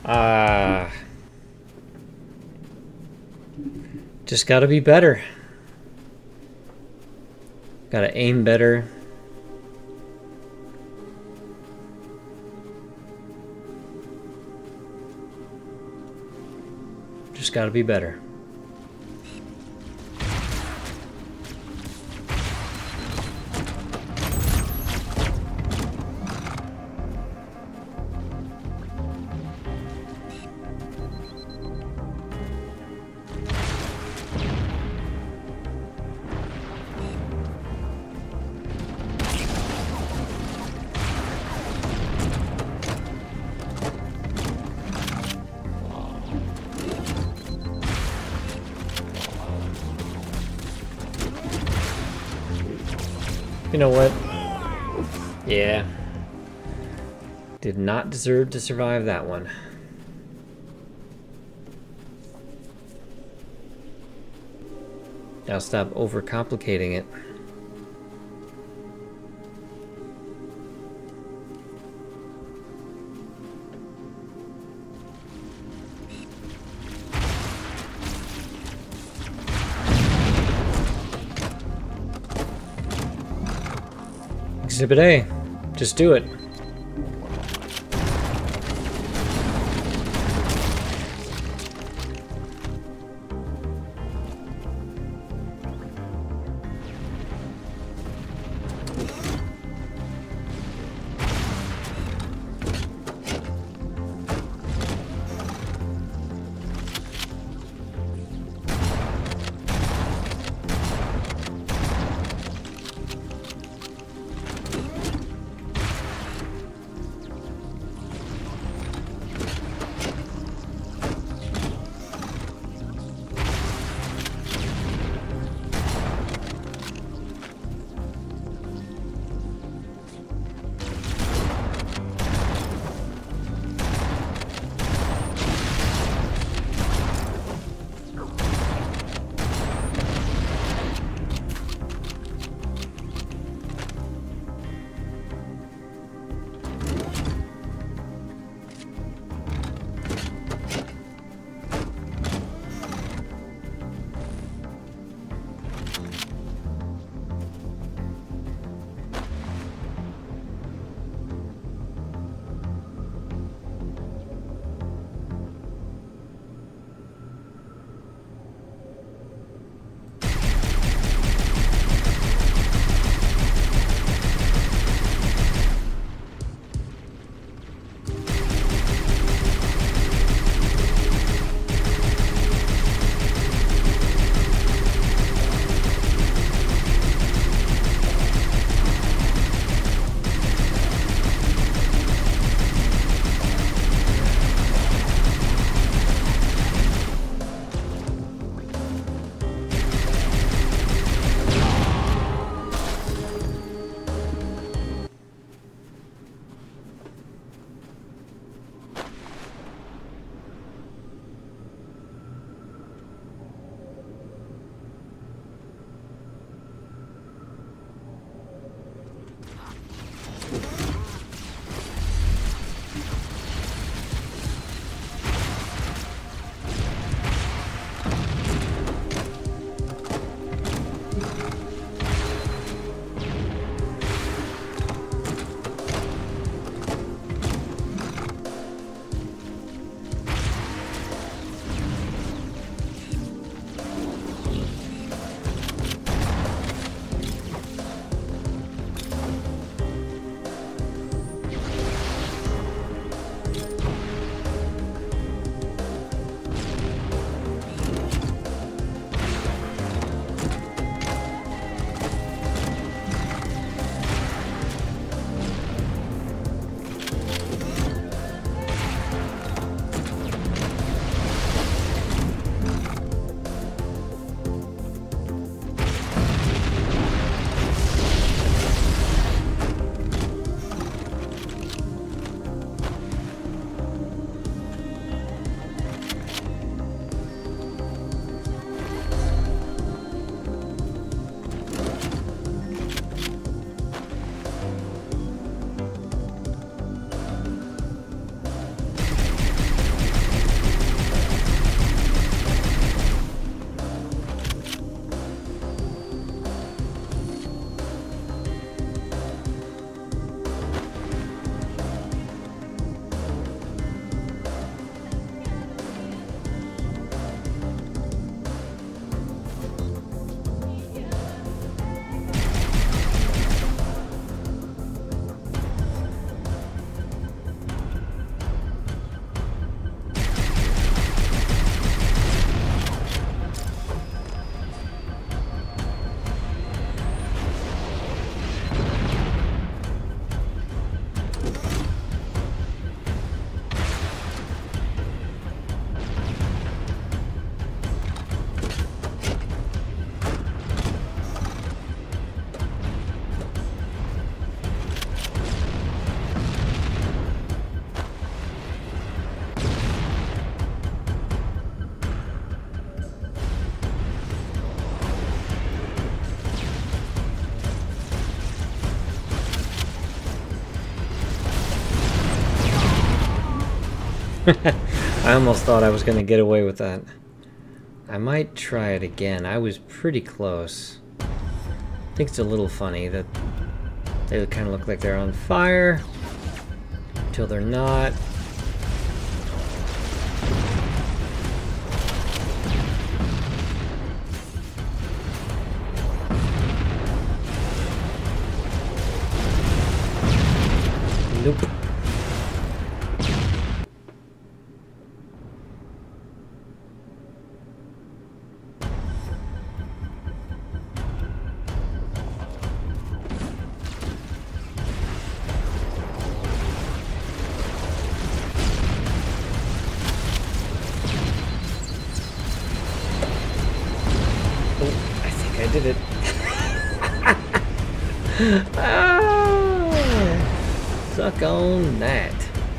Ah. Just gotta be better. Gotta aim better. Just gotta be better. You know what? Yeah. Did not deserve to survive that one. Now stop overcomplicating it. Exhibit A. Just do it. I almost thought I was going to get away with that. I might try it again. I was pretty close. I think it's a little funny that they kind of look like they're on fire until they're not. Nope. I did it. Oh, suck on that.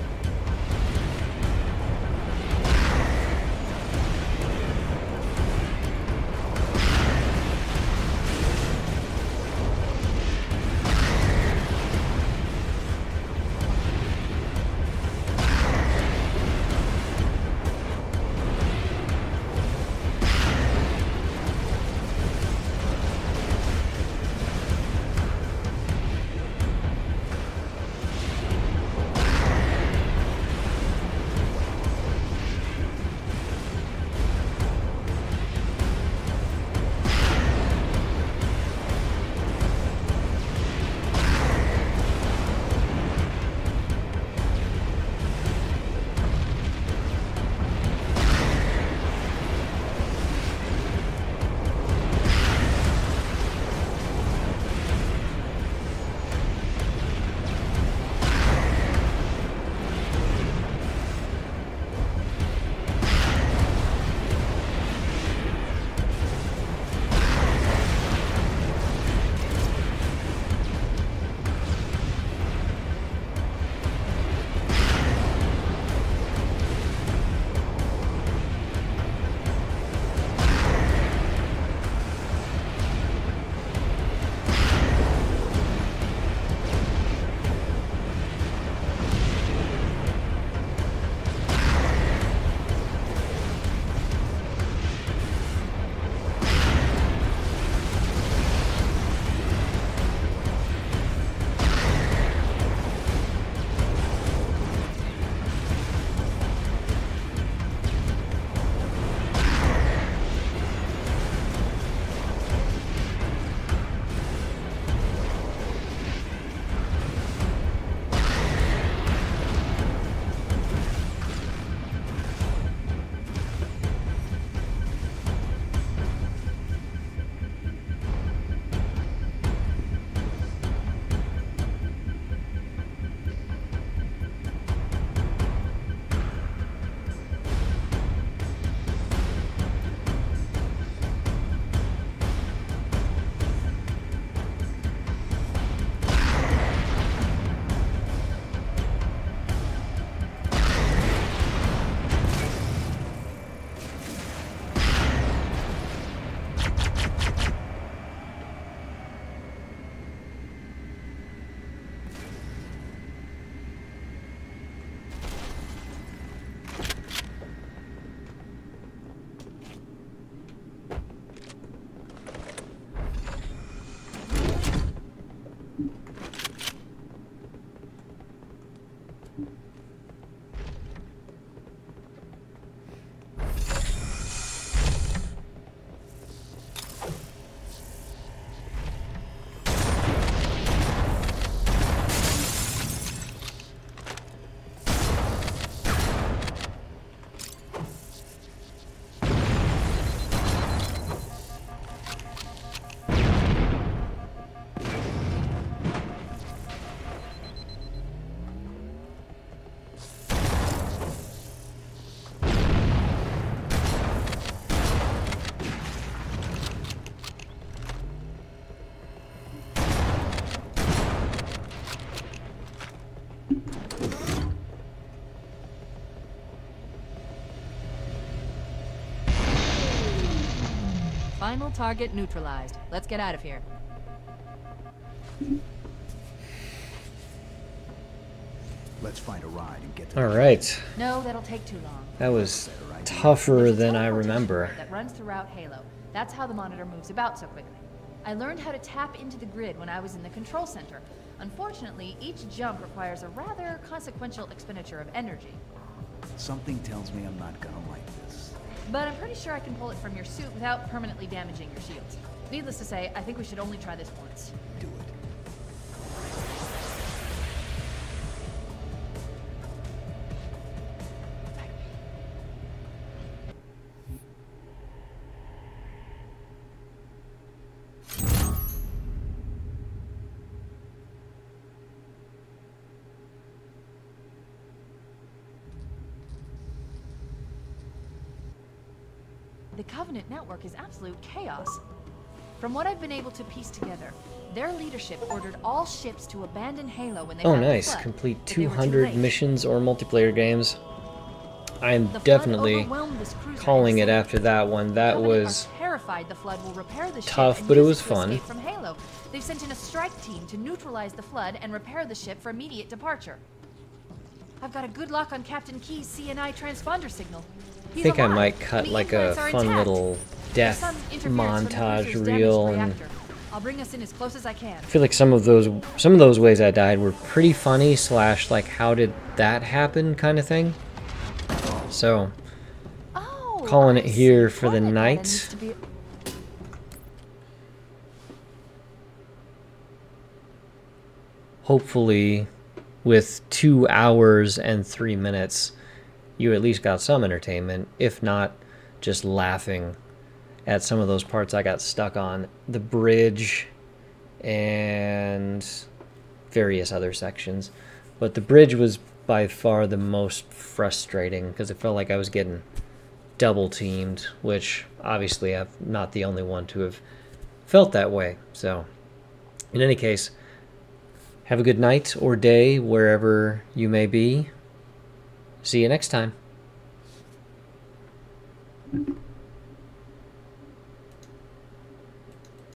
Final target neutralized. Let's get out of here. Let's find a ride and get to All the right. No, that'll take too long. That was tougher There's a than I teleportation remember. grid that runs throughout Halo. That's how the monitor moves about so quickly. I learned how to tap into the grid when I was in the control center. Unfortunately, each jump requires a rather consequential expenditure of energy. Something tells me I'm not gonna like this. But I'm pretty sure I can pull it from your suit without permanently damaging your shields. Needless to say, I think we should only try this once. Do it. The Covenant network is absolute chaos. From what I've been able to piece together, their leadership ordered all ships to abandon Halo when they Oh, had the nice. flood, Complete but they were too two hundred late. missions or multiplayer games. I'm The flood definitely overwhelmed this cruiser calling and it sank after that one. That Covenant was are terrified the flood will repair the ship tough, and but it use was to fun. escape from Halo. They've sent in a strike team to neutralize the flood and repair the ship for immediate departure. I've got a good lock on Captain Key's C N I transponder signal. I He's think I alive, might and cut the like a implants are fun intact. little death There's some interference from the montage cruiser's damaged reel, and reactor. I'll bring us in as close as I can. I feel like some of those some of those ways I died were pretty funny slash like how did that happen kind of thing. So Oh, calling I it here see. for the Planet data night. needs to be- Hopefully with two hours and three minutes you at least got some entertainment, if not just laughing at some of those parts I got stuck on. The bridge and various other sections. But the bridge was by far the most frustrating because it felt like I was getting double teamed, which obviously I'm not the only one to have felt that way. So in any case, have a good night or day wherever you may be. See you next time.